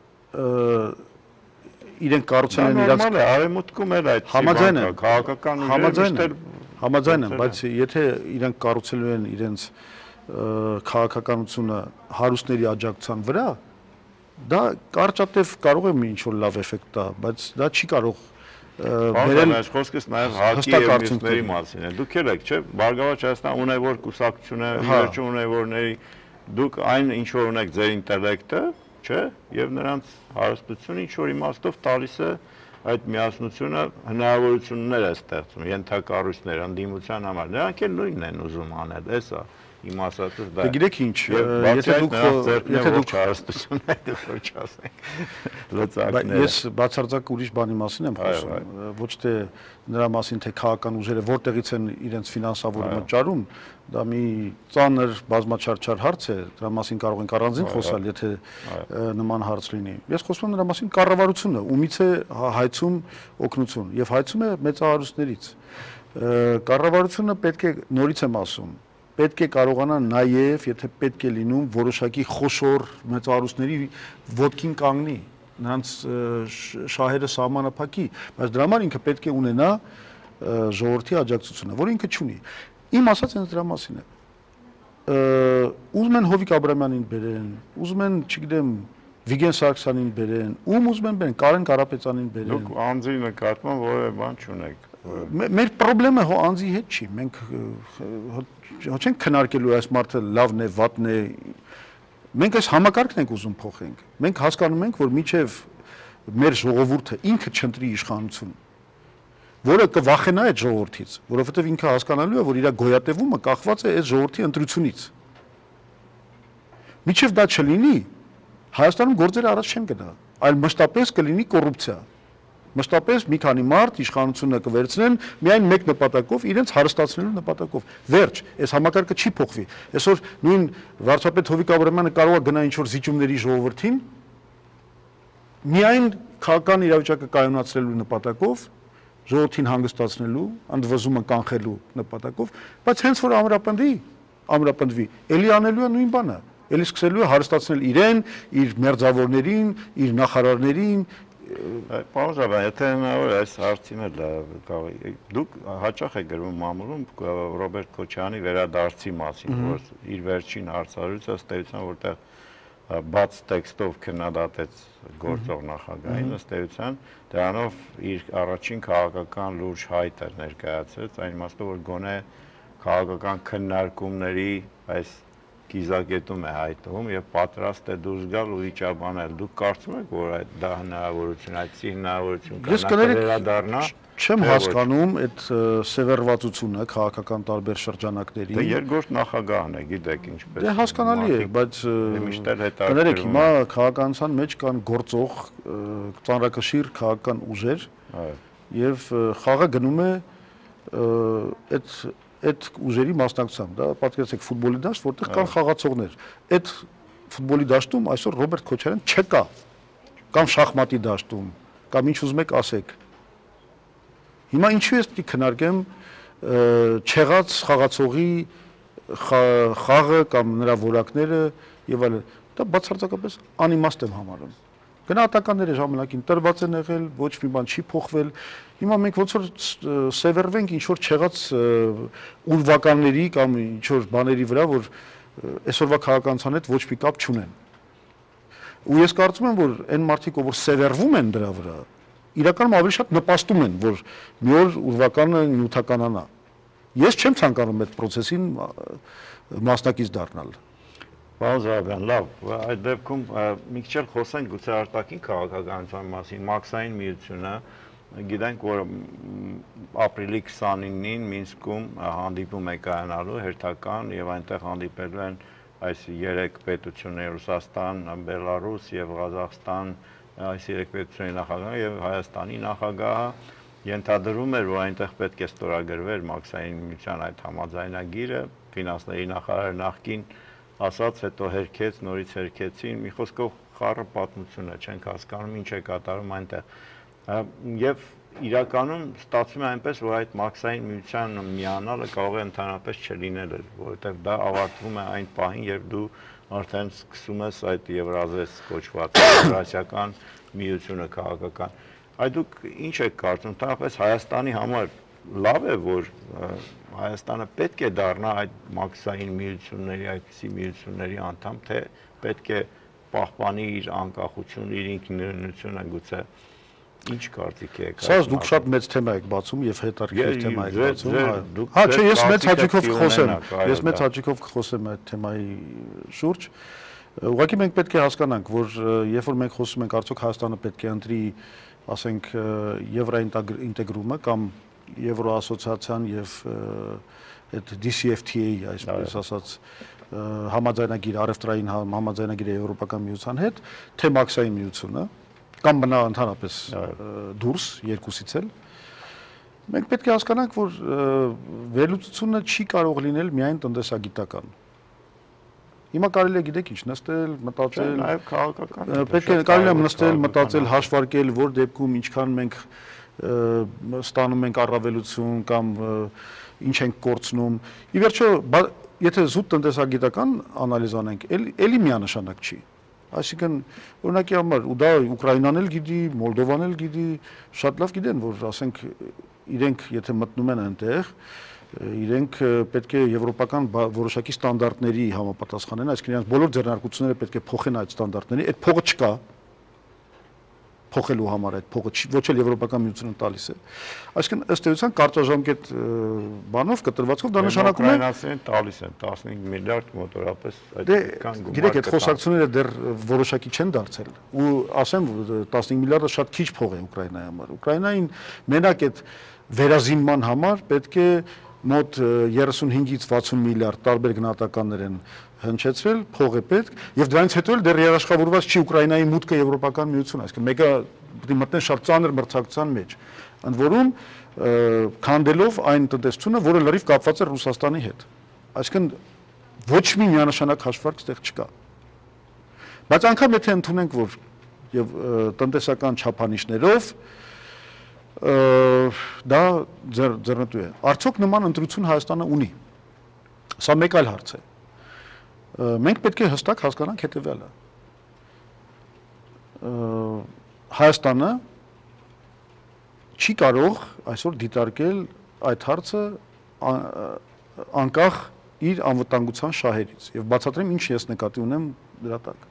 իրենք կառուցել են իրաց արևմուտքում էլ այդ քաղաքական համաձայն եմ, բայց եթե իրենք կառուցել են իրենց քաղաքականությունը հարուստների աջակցության վրա, դա կարճատև կարող է ինչ-որ լավ էֆեկտ տա, բայց դա չի կարող բերել այս խոսքս նաև հակի եւ մյուսների մասին է։ Դուք եք, չէ՞, Բարգավաճ Հայաստան ունևոր կուսակցությունը, վերջո ունևորների, դուք այն ինչ որ ունեք ձեր ինտելեկտը, չէ՞, եւ նրանց հարստությունը ինչ որ իմաստով տալիս է այդ միասնությունը հնարավորություններ է ստեղծում, ենթակառույցներ, ընդդիմության համար։ Նրանք էլ նույնն են ուզում անել, էսա։ իմ ասածս դա։ Դե գիտեք ինչ, եթե դուք հարստությունը ոչ ասենք լծակները։ Ես բացարձակ ուրիշ բանի մասին եմ խոսում, ոչ թե նրա մասին թե քաղաքական ուժերը որտեղից են իրենց ֆինանսավորումը ճարում, դա մի ծանր բազմաչարչար հարց է, դրա մասին կարող ենք առանձին խոսալ, եթե նման հարց լինի։ Ես խոսում եմ նրա մասին կառավարությունը, ումից է հայցում օգնություն եւ հայցում է մեծահարուստներից։ Կառավարությունը պետք է, նորից եմ ասում, պետք է կարողանա նաեւ, եթե պետք է լինում, որոշակի խոշոր մեծահարուստների ոտքին կանգնի, նրանց շահերը սահմանափակի, բայց դրա համար ինքը պետք է ունենա ժողովրդի աջակցությունը, որը ինքը չունի։ Իմ ասած հենց դրա մասին է։ Ուզում են Հովիկ Աբրամյանին բերեն, ուզում են, չգիտեմ, Վիգեն Սարգսյանին բերեն, ում են բերեն, Կարեն Կարապետյանին բերեն։ Դուք անձի նկատմամբ որևէ բան չունեք։ Մեր խնդրեմը հո անձի հետ չի, մենք հո չենք քննարկելու այս մարդը լավն է, վատն է։ Մենք այս համակարգն ենք ուզում փոխենք։ Մենք հասկանում ենք, որ միջև մեր ժողովուրդը ինքը չընտրի իշխանություն, որը կվախենա այդ ժողովրդից, որովհետև ինքը հասկանալու է, որ իր գոյատևումը կախված է այդ ժողովրդի ընտրությունից։ Միջև դա չլինի, Հայաստանում գործերը առաջ չեն գնա, այլ մշտապես կլինի կոռուպցիա։ Մշտապես մի քանի մարդ իշխանությունը կվերցնեն միայն մեկ նպատակով, իրենց հարստացնելու նպատակով։ Վերջ, այս համակարգը չի փոխվի։ Այսօր նույն վարչապետ Հովիկ Աբրամյանը կարող է գնա ինչ-որ զիջումների ժողովրդին, միայն քաղաքական իրավիճակը կայունացնելու նպատակով, ժողովրդին հանգստացնելու, ընդվզումը կանխելու նպատակով, բայց հենց որ ամրապնդվի, էլի անելու է նույն բանը, էլի սկսելու է հարստացնել իրեն, իր մերձավորներին, իր նախարարներին։ Պարոն Զաբյան, եթե հնարավոր է այս հարցին էլ դուք հաճախ եք գրում մամուլում Ռոբերտ Քոչարյանի վերադարձի մասին, որ իր վերջին հարցազրույցը ըստ էության որտեղ բաց տեքստով քննադատեց գործող նախագահին, ըստ էության դրանով իր առաջին քաղաքական լուրջ հայտը ներկայացրեց, այն իմաստով որ գոնե քաղաքական քննարկումների այս կիզակետում է հայտվում եւ պատրաստ է դուրս գալ ու վիճաբանել։ Դուք կարծում եք, որ դա հնարավորություն, այդպիսի հնարավորություն կա վերադառնա։ Չեմ հասկանում այդ սևեռվածությունը քաղաքական տարբեր շրջանակների։ Դե երկրորդ նախագահն է, գիտեք ինչպես։ Դե հասկանալի է, բայց կներեք, հիմա քաղաքականության մեջ կան գործող ծանրակշիռ քաղաքական ուժեր եւ խաղը գնում է այդ ուժերի մասնակցությամբ, դա պատկերացրեք ֆուտբոլի դաշտ, որտեղ կան խաղացողներ։ Այդ ֆուտբոլի դաշտում այսօր Ռոբերտ Քոչարյան չկա, կամ շախմատի դաշտում, կամ ինչ ուզում եք ասեք։ Հիմա ինչու ես պետք է քննարկեմ չեղած խաղացողի խաղը կամ նրա որակները եւ այլն։ Դա բացարձակապես անիմաստ եմ համարում։ Գնահատականները ժամանակին տրված են եղել, ոչ մի բան չի փոխվել։ Հիմա մենք ոնց որ սևեռվենք ինչ որ չեղած ուրվականների կամ ինչ որ բաների վրա, որ այսօրվա քաղաքականության հետ ոչ մի կապ չունեն։ Ու ես կարծում եմ, որ այն մարդիկ, որ սևեռվում են դրա վրա, իրականում ավելի շատ նպաստում են, որ մի օր ուրվականը նյութականանա։ Ես չեմ ցանկանում այդ process-ին մասնակից դառնալ։ Պարոն Զարաբյան, լավ, այդ դեպքում մի քիչ էլ խոսենք գուցե արտաքին քաղաքականության մասին, Մաքսային միությունը, գիտենք, որ ապրիլի 29-ին Մինսկում հանդիպում է կայանալու հերթական եւ այնտեղ հանդիպելու են այս երեք պետությունները՝ Ռուսաստան, Բելարուս եւ Ղազախստան, այս երեք պետությունների նախագահը եւ Հայաստանի նախագահը ենթադրում էր, որ այնտեղ պետք է ստորագրվեր Մաքսային միության այդ համաձայնագիրը, ֆինանսների նախարարը նախկին ասաց, հետո հերքեց, նորից հերքեցին, մի խոսքով խառը պատմություն է, չենք հասկանում ինչ է կատարում այնտեղ։ Եվ իրականում ստացվում է այնպես, որ այդ Մաքսային միության միանալը կարող է ընդհանրապես չլինել, որովհետև դա ավարտվում է այն պահին, երբ դու արդեն սկսում ես այդ Եվրազես կոչված եվրասիական միությունը քաղաքական։ Այդ դուք ինչ եք կարծում, ընդհանրապես Հայաստանի համար լավ է, որ Հայաստանը պետք է դառնա այդ Մաքսային միությունների, այդպիսի միությունների անդամ, թե պետք է պահպանի իր անկախությունը, իր ինքնիշխանությունը, գուցե ինչ կարծիք եք։ Սա դուք շատ մեծ թեմա եք բացում եւ հետաքրքիր թեմա եք բացում։ Հա, չէ, ես մեծ հաճույքով կխոսեմ։ Ես մեծ հաճույքով կխոսեմ այդ թեմայի շուրջ։ Ուղղակի մենք պետք է հասկանանք, որ երբ որ մենք խոսում ենք արդյոք Հայաստանը պետք է ընտրի, ասենք, եվրոինտեգրումը կամ Եվրոասոցիացիան եւ այդ DCFTA, այսպես ասած, համաձայնագիր առևտրային համաձայնագիրը Եվրոպական միության հետ, թե մաքսային միությունը կամ մնա ընդհանրապես դուրս երկուսից էլ մենք պետք է հասկանանք, որ վերլուծությունը չի կարող լինել միայն տնտեսագիտական։ Հիմա կարելի է գիտեք ինչ նստել, մտածել, նաև քաղաքական պետք է կարելի է նստել, մտածել, հաշվարկել, որ դեպքում ինչքան մենք ստանում ենք առավելություն կամ ինչ ենք կորցնում։ Ի վերջո, եթե զուտ տնտեսագիտական անալիզ անենք, էլի միանշանակ չի։ Այսինքն, օրինակի համար, ու դա Ուկրաինան էլ գիտի, Մոլդովան էլ գիտի, շատ լավ գիտեն, որ ասենք իրենք եթե մտնում են այնտեղ, իրենք պետք է եվրոպական որոշակի ստանդարտների համապատասխանեն, այսինքն իրենց բոլոր ձեռնարկությունները պետք է փոխեն այդ ստանդարտների, այդ փողը չկա փոխելու համար, այդ փողը ոչ էլ Եվրոպական միությունը տալիս է։ Այսինքն ըստ էության կարճաժամկետ բանով կտրվածքով դա նշանակում է Ուկրաինացին տալիս են 15 միլիարդ մոտորապես այդքան գումար։ Գիտեք, այդ խոսակցությունները դեռ որոշակի չեն դարձել ու ասեմ 15 միլիարդը շատ քիչ փող է Ուկրաինայի համար։ Ուկրաինային մենակ այդ վերազինման համար պետք է մոտ 35-ից 60 միլիարդ տարբեր գնահատականներ են հնչեցրել, փող է պետք, եւ դրանից հետո էլ դեռ երաշխավորված չի Ուկրաինայի մուտքը Եվրոպական միություն, այսինքն մեկը պետք է մտնեն շատ ծանր մրցակցության մեջ, ընդ որում քանդելով այն տնտեսությունը, որը լրիվ կապված է Ռուսաստանի հետ։ Այսինքն ոչ մի միանշանակ հաշվարկ ստեղ չկա։ Բայց անգամ եթե ընդունենք, որ եւ տնտեսական չափանիշներով դա ձեռնտու է։ Արդյոք նման ընտրություն Հայաստանը ունի։ Սա մեկ այլ հարց է։ Մենք պետք է հստակ հասկանանք հետևյալը։ Հայաստանը չի կարող այսօր դիտարկել այդ հարցը անկախ իր անվտանգության շահերից եւ բացատրեմ ինչ ես նկատի ունեմ դրա տակ։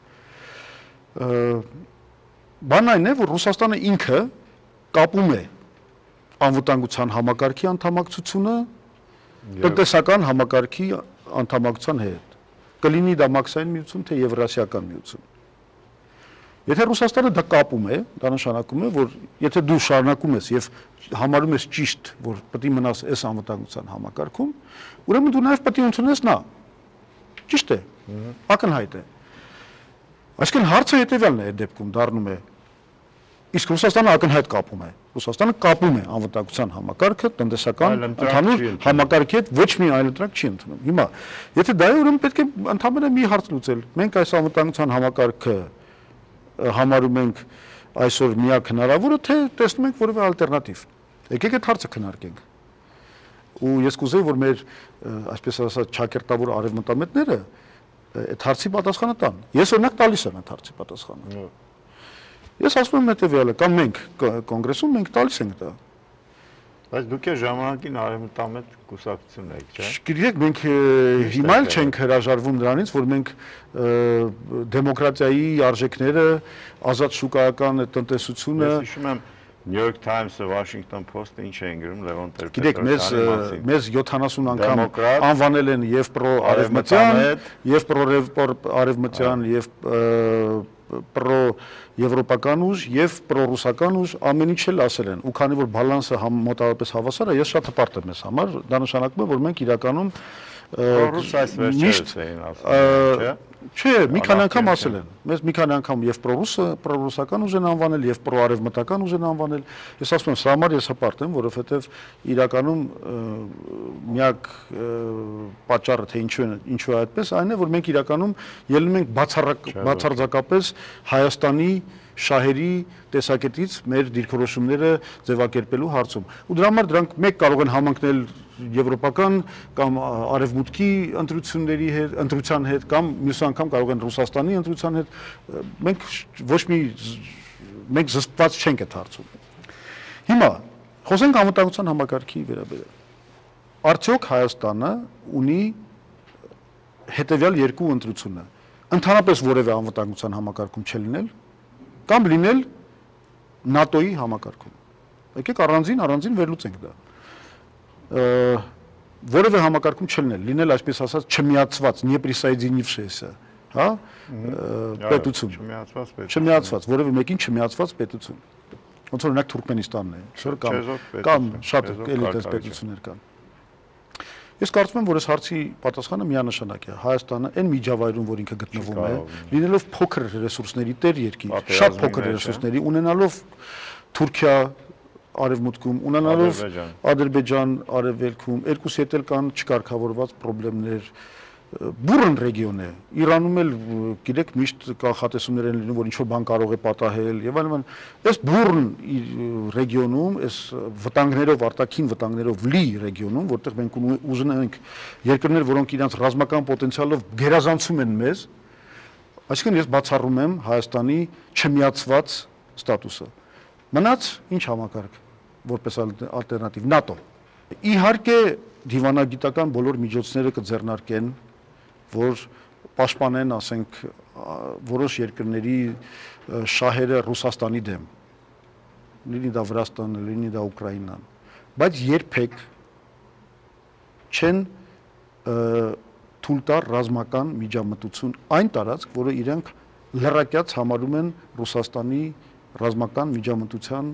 Բանն այն է, որ Ռուսաստանը ինքը կապում է անվտանգության համակարգի անդամակցությունը տնտեսական համակարգի անդամակցության հետ։ Կլինի դա մաքսային միություն, թե Եվրասիական միություն։ Եթե Ռուսաստանը դա կապում է, դա նշանակում է, որ եթե դու շարունակում ես եւ համարում ես ճիշտ, որ պետք է մնաս այս անվտանգության համակարգում, ուրեմն դու նաեւ պետք է ընդունես նա։ Ճիշտ է։ Ակնհայտ է։ Այսինքն հարցը հետեւյալն է այդ դեպքում դառնում է իսկ Ռուսաստանը ակնհայտ կապում է։ Ռուսաստանը կապում է անվտանգության համակարգը տնտեսական ընդհանուր համակարգի հետ ոչ մի այլընտրանք չի ընդունում։ Հիմա, եթե դա է, ուրեմն պետք է ընդհանրապես մի հարց լուծել։ Մենք այս անվտանգության համակարգը համարում ենք այսօր միակ հնարավորը, թե տեսնում ենք որևէ ալտերնատիվ։ Եկեք այդ հարցը քննարկենք։ Ու ես կուզեի, որ մեր այսպես ասած ճակերտավոր արևմտամետները այդ հարցի պատասխանը տան։ Ես օրինակ տալիս եմ այդ հարցի պատասխանը։ Ես ասում եմ հետևյալը, կամ մենք կոնգրեսում մենք տալիս ենք դա։ Բայց դուք է ժամանակին արևմտամետ կուսակցություն եք, չէ՞։ Գիտեք, մենք հիմա էլ չենք հրաժարվում դրանից, որ մենք դեմոկրատիայի արժեքները, ազատ շուկայական տնտեսությունը։ Ես հիշում եմ New York Times-ը, Washington Post-ը ինչ էին գրում Լևոն Տեր-Պետրոսյանի մասին։ Գիտեք, մեզ 70 անգամ անվանել են եւ պրո-արևմտյան, եւ պրո-արևմտյան, եւ պրո-եվրոպական ուժ եւ պրո-ռուսական ուժ ամեն ինչ էլ ասել են։ Ու քանի որ բալանսը մոտավորապես հավասար է, ես շատ հպարտ եմ ես համար, դա նշանակում է, որ մենք իրականում ռուս այս վերջերս էին ասում, չէ՞։ Չէ, մի քանի անգամ ասել են։ Մեզ մի քանի անգամ եւ պրո-ռուսական ուժ են անվանել եւ պրո-արևմտական ուժ են անվանել։ Ես ասում եմ, սա համար ես հպարտ եմ, որովհետեւ իրականում միակ պատճառը թե ինչու է այդպես, այն է, որ մենք իրականում ելնում ենք բացարձակապես Հայաստանի շահերի տեսակետից մեր դիրքորոշումները ձևակերպելու հարցում։ Ու դրա համար դրանք մեկ կարող են համընկնել եվրոպական կամ արևմուտքի ընտրության հետ կամ մյուս անգամ կարող են Ռուսաստանի ընտրության հետ մենք զսպված չենք այդ հարցում։ Հիմա խոսենք անվտանգության համակարգի վերաբերյալ։ Արդյոք Հայաստանը ունի հետևյալ երկու ընտրությունը։ Ընդհանրապես որևէ անվտանգության համակարգում չլինել կամ լինել ՆԱՏՕ-ի համակարգում։ Եկեք առանձին վերլուծենք դա։ Որևէ համակարգում չլինել, լինել այսպես ասած չմիացված, նեպրիսայդինիվշեսը, հա, պետություն։ Չմիացված, որևէ մեկին չմիացված պետություն։ Ոնց որ օրինակ Թուրքմենստանն է, չէ՞ կամ շատ էլի այդպես պետություններ կան։ Ես կարծում եմ, որ այս հարցի պատասխանը միանշանակ է։ Հայաստանը այն միջավայրում, որ ինքը գտնվում է, լինելով փոքր ռեսուրսների տեր երկիր, շատ փոքր ռեսուրսների, ունենալով Թուրքիա արևմուտքում, ունենալով Ադրբեջան արևելքում, երկուս հետ էլ կան չկարգավորված խնդիրներ, բուրըն ռեգիոն է։ Իրանում էլ գիտեք միշտ կանխատեսումներ են լինում, որ ինչ-որ բան կարող է պատահել եւ այլն։ Այս բուրըն ռեգիոնում, այս վտանգներով, արտաքին վտանգներով լի ռեգիոնում, որտեղ մենք ուզում ենք երկրներ, որոնք իրենց ռազմական պոտենցիալով գերազանցում են մեզ, այսինքն ես բացառում եմ Հայաստանի չմիացված ստատուսը։ Մնաց ինչ համակարգ որպես ալտերնատիվ ՆԱՏՕ։ Իհարկե դիվանագիտական բոլոր միջոցները կձեռնարկեն, որ պաշտպանեն, ասենք, որոշ երկրների շահերը Ռուսաստանի դեմ, լինի դա Վրաստանը, լինի դա Ուկրաինան, բայց երբեք չեն թույլ տար ռազմական միջամտություն այն տարածք, որը իրենք լրակյաց համարում են Ռուսաստանի ռազմական միջամտության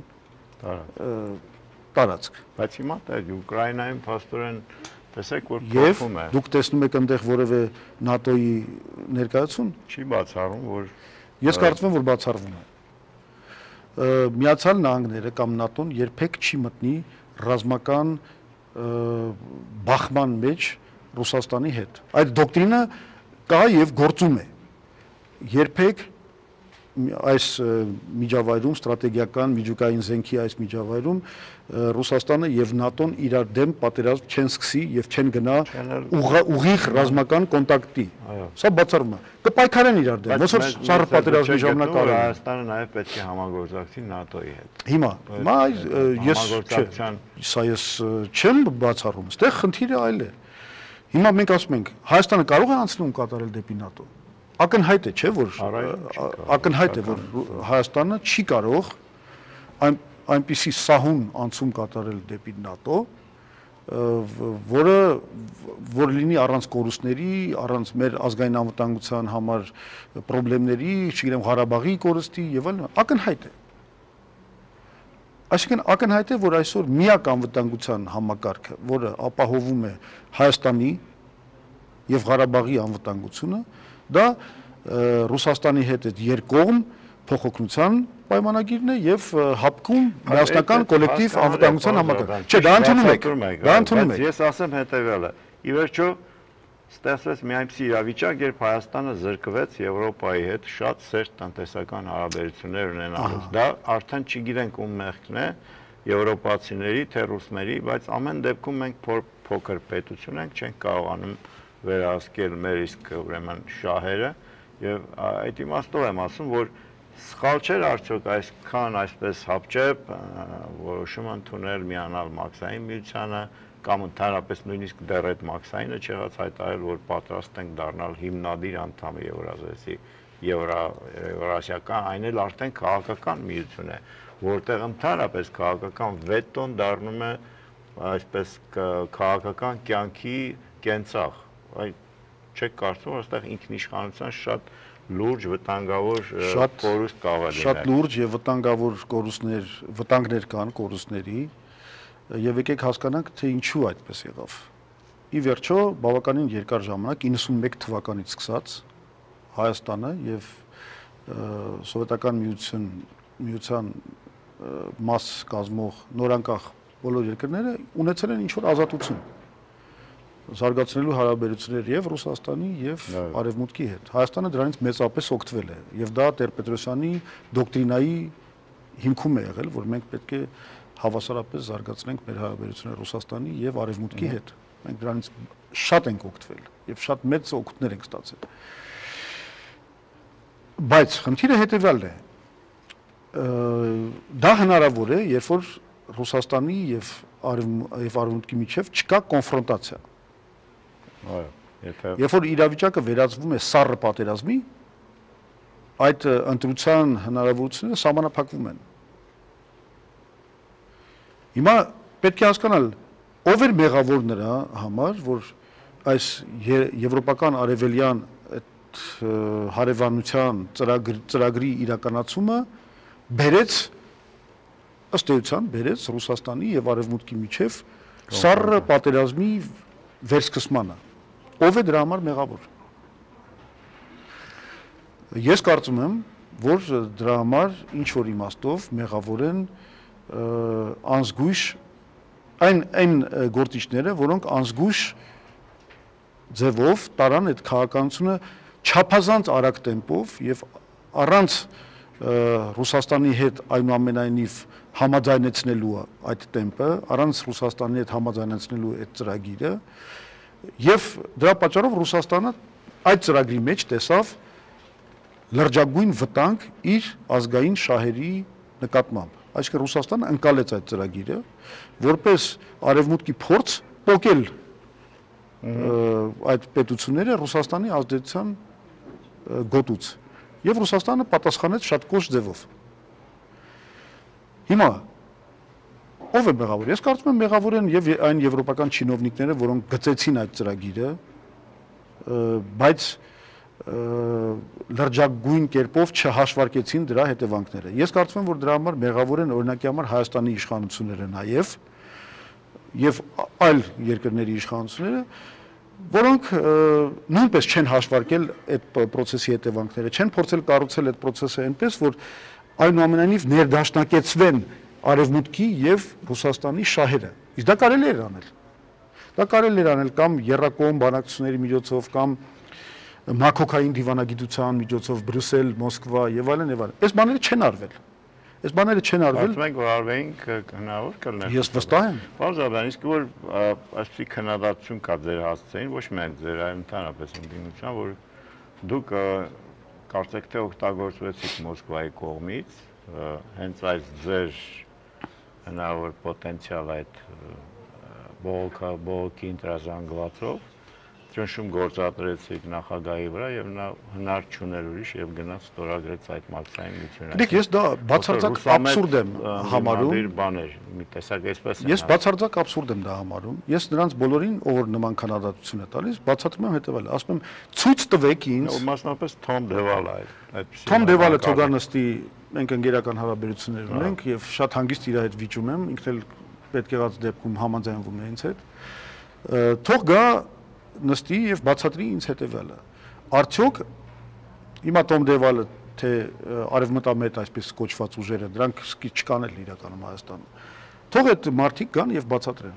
տարածք։ Բայց հիմա դա Ուկրաինայում փաստորեն տեսեք որ Եվ փոխվում է։ դուք տեսնում եք այնտեղ որևէ ՆԱՏՕ-ի ներկայություն։ Չի բացառում, որ Ես կարծում եմ, որ բացառվում է։ Միացյալ Նահանգները կամ ՆԱՏՕ-ն երբեք չի մտնի ռազմական բախման մեջ Ռուսաստանի հետ։ Այդ դոկտրինը կա եւ գործում է։ Երբեք այս միջավայրում ստրատեգիական միջուկային զենքի այս միջավայրում Ռուսաստանը եւ ՆԱՏՕ-ն իրար դեմ պատերազմ չեն սկսի եւ չեն գնա ուղիղ ռազմական կոնտակտի։ Սա բացառում է։ Կպայքարեն իրար դեմ, ոնց որ սառը պատերազմի ժամանակ արել։ Հայաստանը նաեւ պետք է համագործակցի ՆԱՏՕ-ի հետ։ Հիմա սա ես չեմ բացառում, այստեղ խնդիրը այլ է։ Հիմա մենք ասում ենք, Հայաստանը կարող է անցնում կատարել դեպի ՆԱՏՕ։ Ակնհայտ է, չէ՞, որ ակնհայտ է, որ Հայաստանը չի կարող այնպիսի սահուն անցում կատարել դեպի ՆԱՏՕ, որ լինի առանց կորուստների, առանց մեր ազգային անվտանգության համար խնդիրների, չգիտեմ, Ղարաբաղի կորստի եւ այլն, ակնհայտ է։ Այսինքն ակնհայտ է, որ այսօր միակ անվտանգության համակարգը, որը ապահովում է Հայաստանի եւ Ղարաբաղի անվտանգությունը, դա Ռուսաստանի հետ այդ երկկողմ փոխօգնության պայմանագիրն է եւ հապկում միասնական կոլեկտիվ անվտանգության համակարգ։ Չէ, դա ընդունում եք։ Դա ընդունում եք։ Ես ասեմ հետեւյալը. ի վերջո ստեղծվեց մի այնպիսի իրավիճակ, երբ Հայաստանը զրկվեց Եվրոպայի հետ շատ սերտ տնտեսական հարաբերություններ ունենալուց։ Դա արդեն չգիտենք ում մեղքն է, եվրոպացիների, թե ռուսների, բայց ամեն դեպքում մենք փոքր պետություն ենք, չենք կարողանում վերահսկել մեր իսկ ուրեմն շահերը եւ այդ իմաստով եմ ասում, որ սխալ չէր արդյոք այսքան այսպես հապճեպ որոշում ընդունել միանալ մաքսային միությանը կամ ընդհանրապես նույնիսկ դեռ այդ մաքսայինը չեղած հայտարարել, որ պատրաստ ենք դառնալ հիմնադիր անդամ Եվրազիայի Եվրասիական, այն էլ արդեն քաղաքական միություն է, որտեղ ընդհանրապես քաղաքական վետոն դառնում է այսպես քաղաքական կյանքի կենցաղ։ Այդ չեք կարծում, որ այստեղ ինքնիշխանության շատ լուրջ վտանգավոր կորուստ կարող է լինել։ Շատ լուրջ եւ վտանգավոր վտանգներ կան կորուստների եւ եկեք հասկանանք, թե ինչու այդպես եղավ։ Ի վերջո, բավականին երկար ժամանակ 91 թվականից սկսած Հայաստանը եւ Սովետական միության մաս կազմող նորանկախ բոլոր երկրները ունեցել են ինչ-որ ազատություն զարգացնելու հարաբերություններ եւ Ռուսաստանի եւ Արևմուտքի հետ։ Հայաստանը դրանից մեծապես օգտվել է եւ դա Տեր-Պետրոսյանի դոկտրինայի հիմքում է եղել, որ մենք պետք է հավասարապես զարգացնենք մեր հարաբերությունները Ռուսաստանի եւ Արևմուտքի հետ։ Մենք դրանից շատ ենք օգտվել եւ շատ մեծ օգուտներ ենք ստացել։ Բայց խնդիրը հետեւյալն է։ Դա հնարավոր է, երբ որ Ռուսաստանի եւ Արևմուտքի միջեւ չկա կոնֆրոնտացիա։ Երբ որ իրավիճակը վերածվում է սառը պատերազմի, այդ ընտրության հնարավորությունները սահմանափակվում են։ Հիմա պետք է հասկանալ, ով էր մեղավոր նրա համար, որ այս եվրոպական արևելյան այդ հարևանության ծրագրի իրականացումը բերեց ըստ էության բերեց Ռուսաստանի եւ Արևմուտքի միջև սառը պատերազմի վերսկսմանը։ Ով է դրա համար մեղավոր։ Ես կարծում եմ, որ դրա համար ինչ որ իմաստով մեղավոր են անզգույշ այն գործիչները, որոնք անզգույշ ձևով տարան այդ քաղաքականությունը չափազանց արագ տեմպով եւ առանց Ռուսաստանի հետ այնուամենայնիվ համաձայնեցնելու այդ տեմպը, առանց Ռուսաստանի հետ համաձայնեցնելու այդ ծրագիրը եւ դրա պատճառով Ռուսաստանը այդ ծրագրի մեջ տեսավ լրջագույն վտանգ իր ազգային շահերի նկատմամբ։ Այսինքն Ռուսաստանը ընկալեց այդ ծրագիրը որպես արևմուտքի փորձ փոկել այդ պետությունները Ռուսաստանի ազդեցության գոտուց եւ Ռուսաստանը պատասխանեց շատ կոշտ ձևով։ Հիմա ով է մեղավոր։ Ես կարծում եմ մեղավոր են եւ այն եվրոպական չինովնիկները, որոնք գծեցին այդ ծրագիրը, բայց լրջագույն կերպով չհաշվարկեցին դրա հետևանքները։ Ես կարծում եմ, որ դրա համար մեղավոր են օրինակի համար Հայաստանի իշխանությունները եւ այլ երկրների իշխանությունները, որոնք նույնպես չեն հաշվարկել այդ process-ի հետևանքները, չեն փորձել կառուցել այդ process-ը այնպես, որ այնուամենայնիվ ներդաշնակեցվեն Արևմուտքի եւ Ռուսաստանի շահերը։ Իսկ դա կարելի է անել։ Դա կարելի է անել կամ երրակողմ բանակցությունների միջոցով, կամ մակոքային դիվանագիտության միջոցով Բրյուսել, Մոսկվա եւ այլն եւ այլն։ Այս բաները չեն արվել։ Այս բաները չեն արվել։ Մենք որ արվեինք հնարավոր կլներ։ Ես վստահ եմ։ Բարձրաբան, իսկ որ այսպիսի քննադատություն կա ձեր հասցեին, ոչ միայն ձեր, այլ ընդհանրապես ընդդիմության, որ դուք կարծեք թե օգտագործվեցիք Մոսկվայի կողմից, հենց այս ձեր հնարավոր պոտենցիալ այդ բողոքի ինտրազանգվածով ճնշում գործադրեցիք նախագահի վրա եւ նա հնար չուներ ուրիշ եւ գնաց ստորագրեց այդ մաքսային միությունը։ Դեք ես դա բացարձակ абսուրդ եմ համարում։ Բաներ, մի տեսակ այսպես է։ Ես բացարձակ абսուրդ եմ դա համարում։ Ես նրանց բոլորին, ով նման քննադատություն է տալիս, բացատրում եմ հետեւելը, ասում եմ ցույց տվեք ինձ։ Մասնապես Թոմ Դևալը այդպես։ Թոմ Դևալը Թոգանստի մենք ընկերական հարաբերություններ ունենք եւ շատ հանգիստ իր հետ վիճում եմ, ինքն էլ պետք եղած դեպքում համաձայնվում է ինձ հետ։ Թող գա նստի եւ բացատրի ինձ հետեւյալը։ Արդյոք հիմա Թոմ Դևալը թե արևմտամետ այսպես կոչված ուժերը դրանք չկան էլ իրականում Հայաստանում։ Թող այդ մարդիկ գան եւ բացատրեն։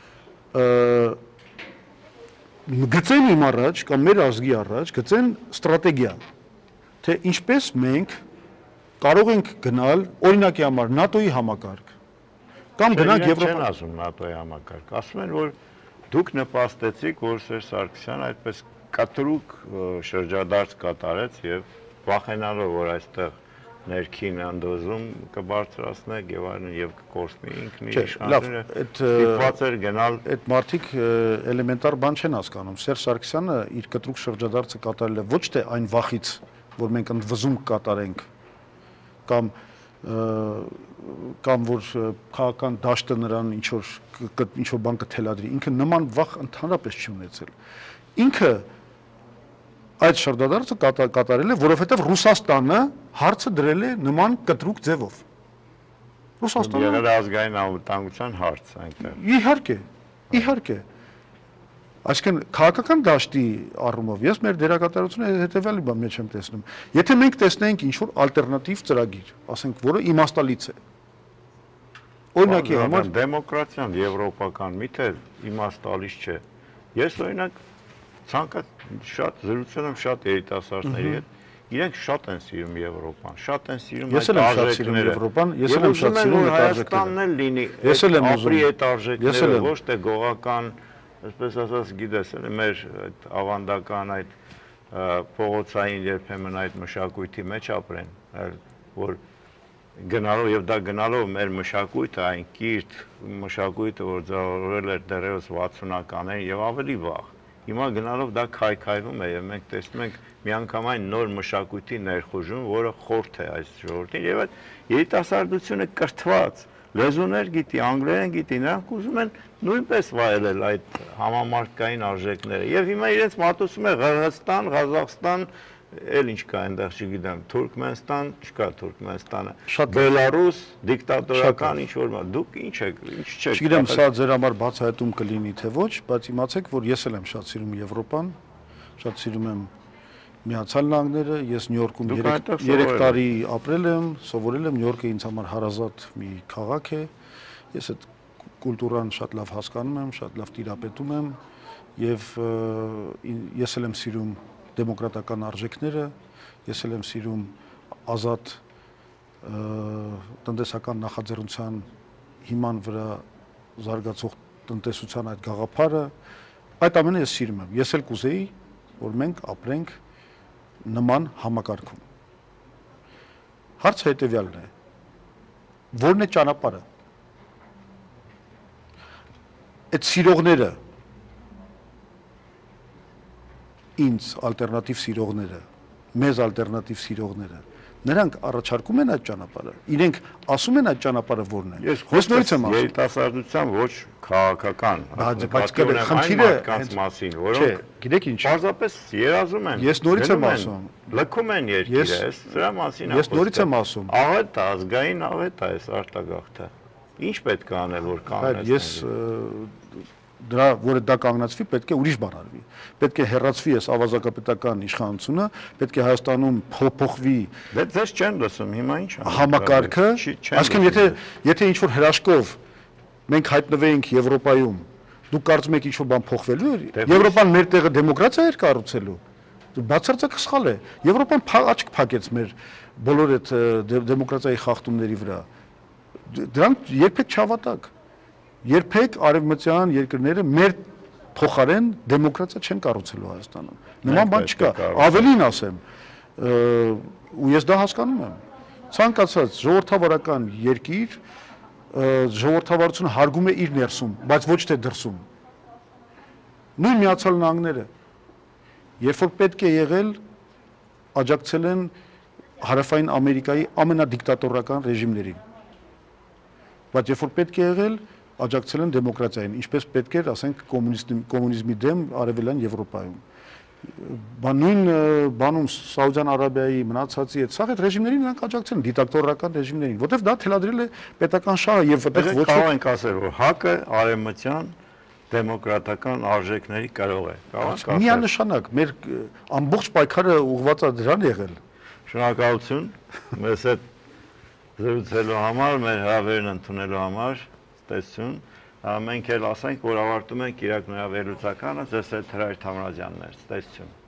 Գծեն իմ առաջ կամ մեր ազգի առաջ գծեն ստրատեգիա, թե ինչպես մենք կարող ենք գնալ օրինակի համար ՆԱՏՕ-ի համակարգ կամ գնանք Եվրոպա։ Չեն ասում ՆԱՏՕ-ի համակարգ, ասում են որ դուք նպաստեցիք, որ Սերժ Սարգսյանը այդպես կտրուկ շրջադարձ կատարեց եւ վախենալով, որ այստեղ ներքին անդոզում կբարձրացնեք եւ այլն եւ կկորցնի ինքն իր իշխանությունը, ստիպված էր գնալ։ Այդ մարդիկ էլեմենտար բան չեն հասկանում։ Սերժ Սարգսյանը իր կտրուկ շրջադարձը կատարել է ոչ թե այն վախից, որ մենք ընդվզում կատարենք կամ որ քաղաքական դաշտը նրան ինչ որ բան կթելադրի, ինքը նման վախ ընդհանրապես չի ունեցել։ Ինքը այդ շրջադարձը կատարել է, որովհետև Ռուսաստանը հարցը դրել է նման կտրուկ ձևով։ Ռուսաստանը եղել է ազգային անվտանգության հարց այնտեղ։ Իհարկե։ Այսինքն քաղաքական դաշտի առումով ես մեր դերակատարությունը հետևյալի բան մեջ եմ տեսնում։ Եթե մենք տեսնենք ինչ-որ ալտերնատիվ ծրագիր, ասենք, որը իմաստալից է։ Օրինակի համար դեմոկրատիան եվրոպական միթե իմաստալից չէ։ Ես օրինակ շատ զրուցել եմ շատ երիտասարդների հետ, իրենք շատ են սիրում Եվրոպան, շատ են սիրում այդ արժեքները։ Ես էլ եմ շատ սիրում այդ արժեքները։ Հայաստանն էլ լինի ապրի այդ արժեքները, ոչ թե գողական, այսպես ասած, գիտես, մեր այդ ավանդական այդ փողոցային երբեմն այդ մշակույթի մեջ ապրեն, որ գնալով եւ դա գնալով մեր մշակույթը, այն կիրթ մշակույթը, որ ձևավորվել էր դեռևս 60-ականներին եւ ավելի վաղ, հիմա գնալով դա քայքայվում է եւ մենք տեսնում ենք միանգամայն նոր մշակույթի ներխուժում, որը խորթ է այս ժողովրդին եւ այդ երիտասարդությունը կրթված լեզուներ գիտի, անգլերեն գիտի, նրանք ուզում են նույնպես վայելել այդ համամարտկային արժեքները եւ հիմա իրենց մատուցում է Ղարաբաղստան, Ղազախստան, էլ ինչ կա այնտեղ, չգիտեմ, Թուրքմենստան, չկա Թուրքմենստանը, Շատ լավ։ Բելարուս, դիկտատորական ինչ որ, դուք ինչ եք, ինչ չեք։ Չգիտեմ, սա ձեր համար բացահայտում կլինի թե ոչ, բայց իմացեք, որ ես էլ եմ շատ սիրում Եվրոպան, շատ սիրում եմ Միացյալ Նահանգները, ես Նյու Յորքում 3 տարի ապրել եմ, սովորել եմ, Նյու Յորքը ինձ համար հարազատ մի քաղաք է, ես այդ կուլտուրան շատ լավ հասկանում եմ, շատ լավ տիրապետում եմ եւ ես էլ եմ սիրում դեմոկրատական արժեքները, ես էլ եմ սիրում ազատ տնտեսական նախաձեռնության հիման վրա զարգացող տնտեսության այդ գաղափարը, այդ ամենը ես սիրում եմ։ Ես էլ կուզեի, որ մենք ապրենք նման համակարգում։ Հարցը հետևյալն է. որն է ճանապարհը։ Այդ սիրողները, ինձ ալտերնատիվ սիրողները, մեզ ալտերնատիվ սիրողները, նրանք առաջարկում են այդ ճանապարհը, իրենք ասում են այդ ճանապարհը որն է։ Ես նորից եմ ասում, երիտասարդության ոչ քաղաքական, բայց խնդիրը կանց մասին, որոնք գիտեք ինչ, պարզապես երազում են։ Ես նորից եմ ասում, լքում են երկիրը, սրա մասին ես նորից եմ ասում, աղետ է, ազգային աղետ է այս արտագաղթը։ Ինչ պետք է անել, որ կանգնեցնի։ Ես դրա, որը դա կանգնացվի, պետք է ուրիշ բան արվի։ Պետք է հեռացվի այս ավազակապետական իշխանությունը, պետք է Հայաստանում փոխվի Ձեզ չեն լսում, հիմա ինչ է։ Համակարգը, այսինքն եթե ինչ որ հրաշքով մենք հայտնվեինք Եվրոպայում, դուք կարծում եք ինչ որ բան փոխվելու է։ Եվրոպան մեր տեղը դեմոկրատիա էր կառուցելու։ Բացարձակ սխալ է։ Եվրոպան աչք փակեց մեր բոլոր այդ դեմոկրատիայի խախտումների վրա։ Դրանք երբեք չհավատակ։ Երբեք արևմտյան երկրները մեր փոխարեն դեմոկրատիա չեն կառուցելու Հայաստանում։ Նման բան չկա։ Ավելին ասեմ, ու ես դա հասկանում եմ։ Ցանկացած ժողովրդավարական երկիր ժողովրդավարությունը հարգում է իր ներսում, բայց ոչ թե դրսում։ Նույն Միացյալ Նահանգները, երբ որ պետք է եղել, աջակցել են Հարավային Ամերիկայի ամենադիկտատորական ռեժիմներին։ Բայց երբ որ պետք է եղել, աջակցել են դեմոկրատիային, ինչպես պետք էր, ասենք, կոմունիզմի դեմ Արևելյան Եվրոպայում։ Նույն բանում Սաուդյան Արաբիայի մնացածի այդ սաղ այդ ռեժիմներին նրանք աջակցել են դիկտատորական ռեժիմներին, որտեղ դա թելադրել է պետական շահը եւ այդտեղ ոչ կարող ենք ասել, որ ՀԱԿ-ը արևմտյան դեմոկրատական արժեքների կարող է։ Կարող ենք միանշանակ մեր ամբողջ պայքարը ուղղված է դրան եղել։ Շնորհակալություն մեզ հետ զրուցելու համար, մեր հրավերն ընդունելու համար, տեսություն։ Մենք էլ ասենք, որ ավարտում ենք Կիրակ նրա վերլուծականը, ձեզ հետ Հրայր Թամրազյանն էր, տեսություն։